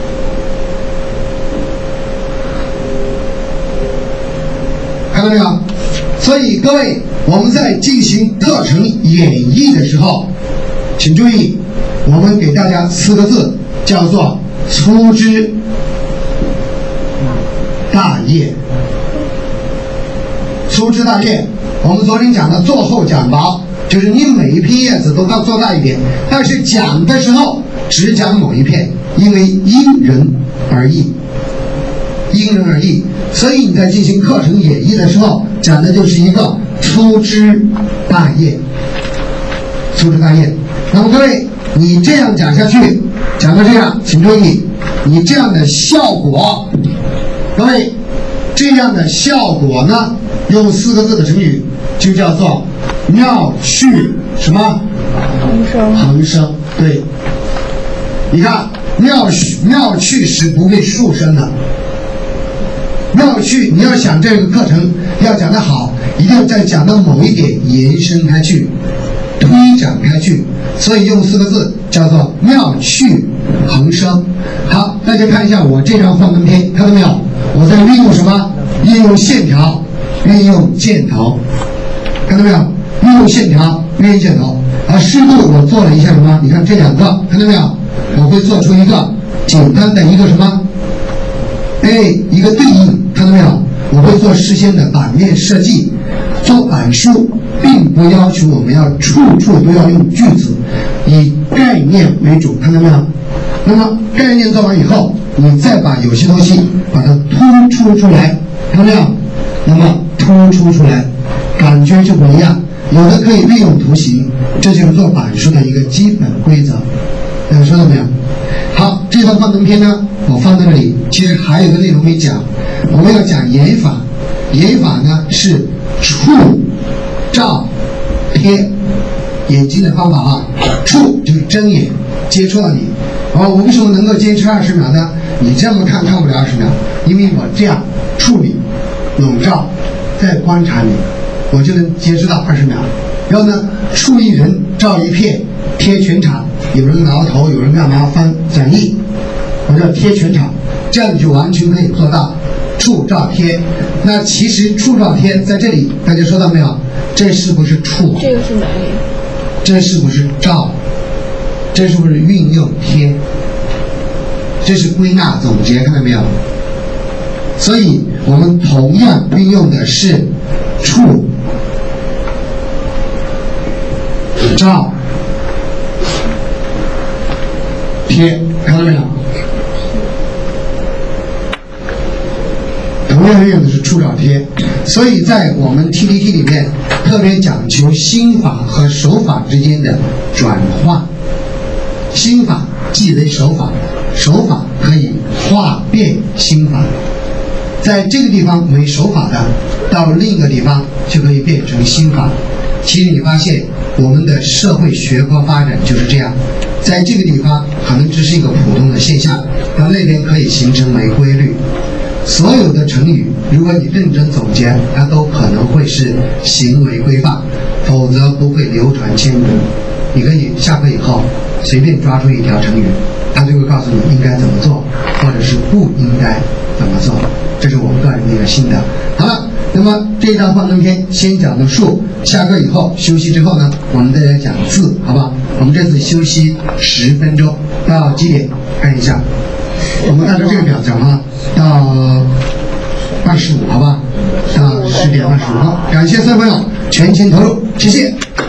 看到没有？所以各位，我们在进行课程演绎的时候，请注意，我们给大家四个字，叫做粗枝大叶。粗枝大叶，我们昨天讲的做厚讲薄，就是你每一片叶子都要做大一点，但是讲的时候只讲某一片，因为因人而异，因人而异，所以你在进行课程演绎的时候，讲的就是一个粗枝大叶，粗枝大叶。那么各位，你这样讲下去，讲到这样，请注意，你这样的效果，各位，这样的效果呢，用四个字的成语就叫做妙趣什么？ 横生。 横生，对。你看，妙妙趣是不会树生的。妙趣，你要想这个课程要讲得好，一定要再讲到某一点延伸开去，推展开去。所以用四个字叫做妙趣横生。好，大家看一下我这张幻灯片，看到没有？我在运用什么？运用线条，运用箭头，看到没有？运用线条，运用箭头。啊，适度我做了一下什么？你看这两个，看到没有？我会做出一个简单的一个什么？哎，一个对应，看到没有？我会做事先的版面设计。做板书并不要求我们要处处都要用句子，以概念为主，看到没有？那么概念做完以后，你再把有些东西把它突出出来，看到没有？那么突出出来，感觉就不一样。有的可以利用图形，这就是做板书的一个基本规则。大家说到没有？好，这套幻灯片呢，我放在这里。其实还有一个内容没讲，我们要讲演法。演法呢是触、照、贴，眼睛的方法啊。触就是睁眼接触到你。哦，我为什么能够坚持二十秒呢？你这么看看不了二十秒，因为我这样处理、笼罩，再观察你，我就能接触到二十秒。然后呢，触一人，照一片，贴全场。有人挠头，有人干嘛翻讲义，我叫贴全场，这样你就完全可以做到触照贴。那其实触照贴在这里，大家说到没有？这是不是触？ 这个是哪里？ 这是不是照？这是不是运用贴？这是归纳总结，看到没有？所以我们同样运用的是触、照、贴，看到没有？同样运用的是触照贴，所以在我们 T D T 里面特别讲求心法和手法之间的转化。心法即为手法，手法可以化变心法。在这个地方为手法的，到另一个地方就可以变成心法。其实你发现我们的社会学科发展就是这样，在这个地方可能只是一个普通的现象，到那边可以形成为规律。所有的成语，如果你认真总结，它都可能会是行为规范，否则不会流传千古。你可以下课以后随便抓出一条成语，它就会告诉你应该怎么做，或者是不应该怎么做。这是我们个人的一个心得。好了，那么这一张幻灯片先讲到数，下课以后休息之后呢，我们再来讲字，好吧？我们这次休息十分钟，到几点？看一下，我们按照这个表讲啊，到二十五，好吧？到十点二十五分。感谢所有朋友全情投入，谢谢。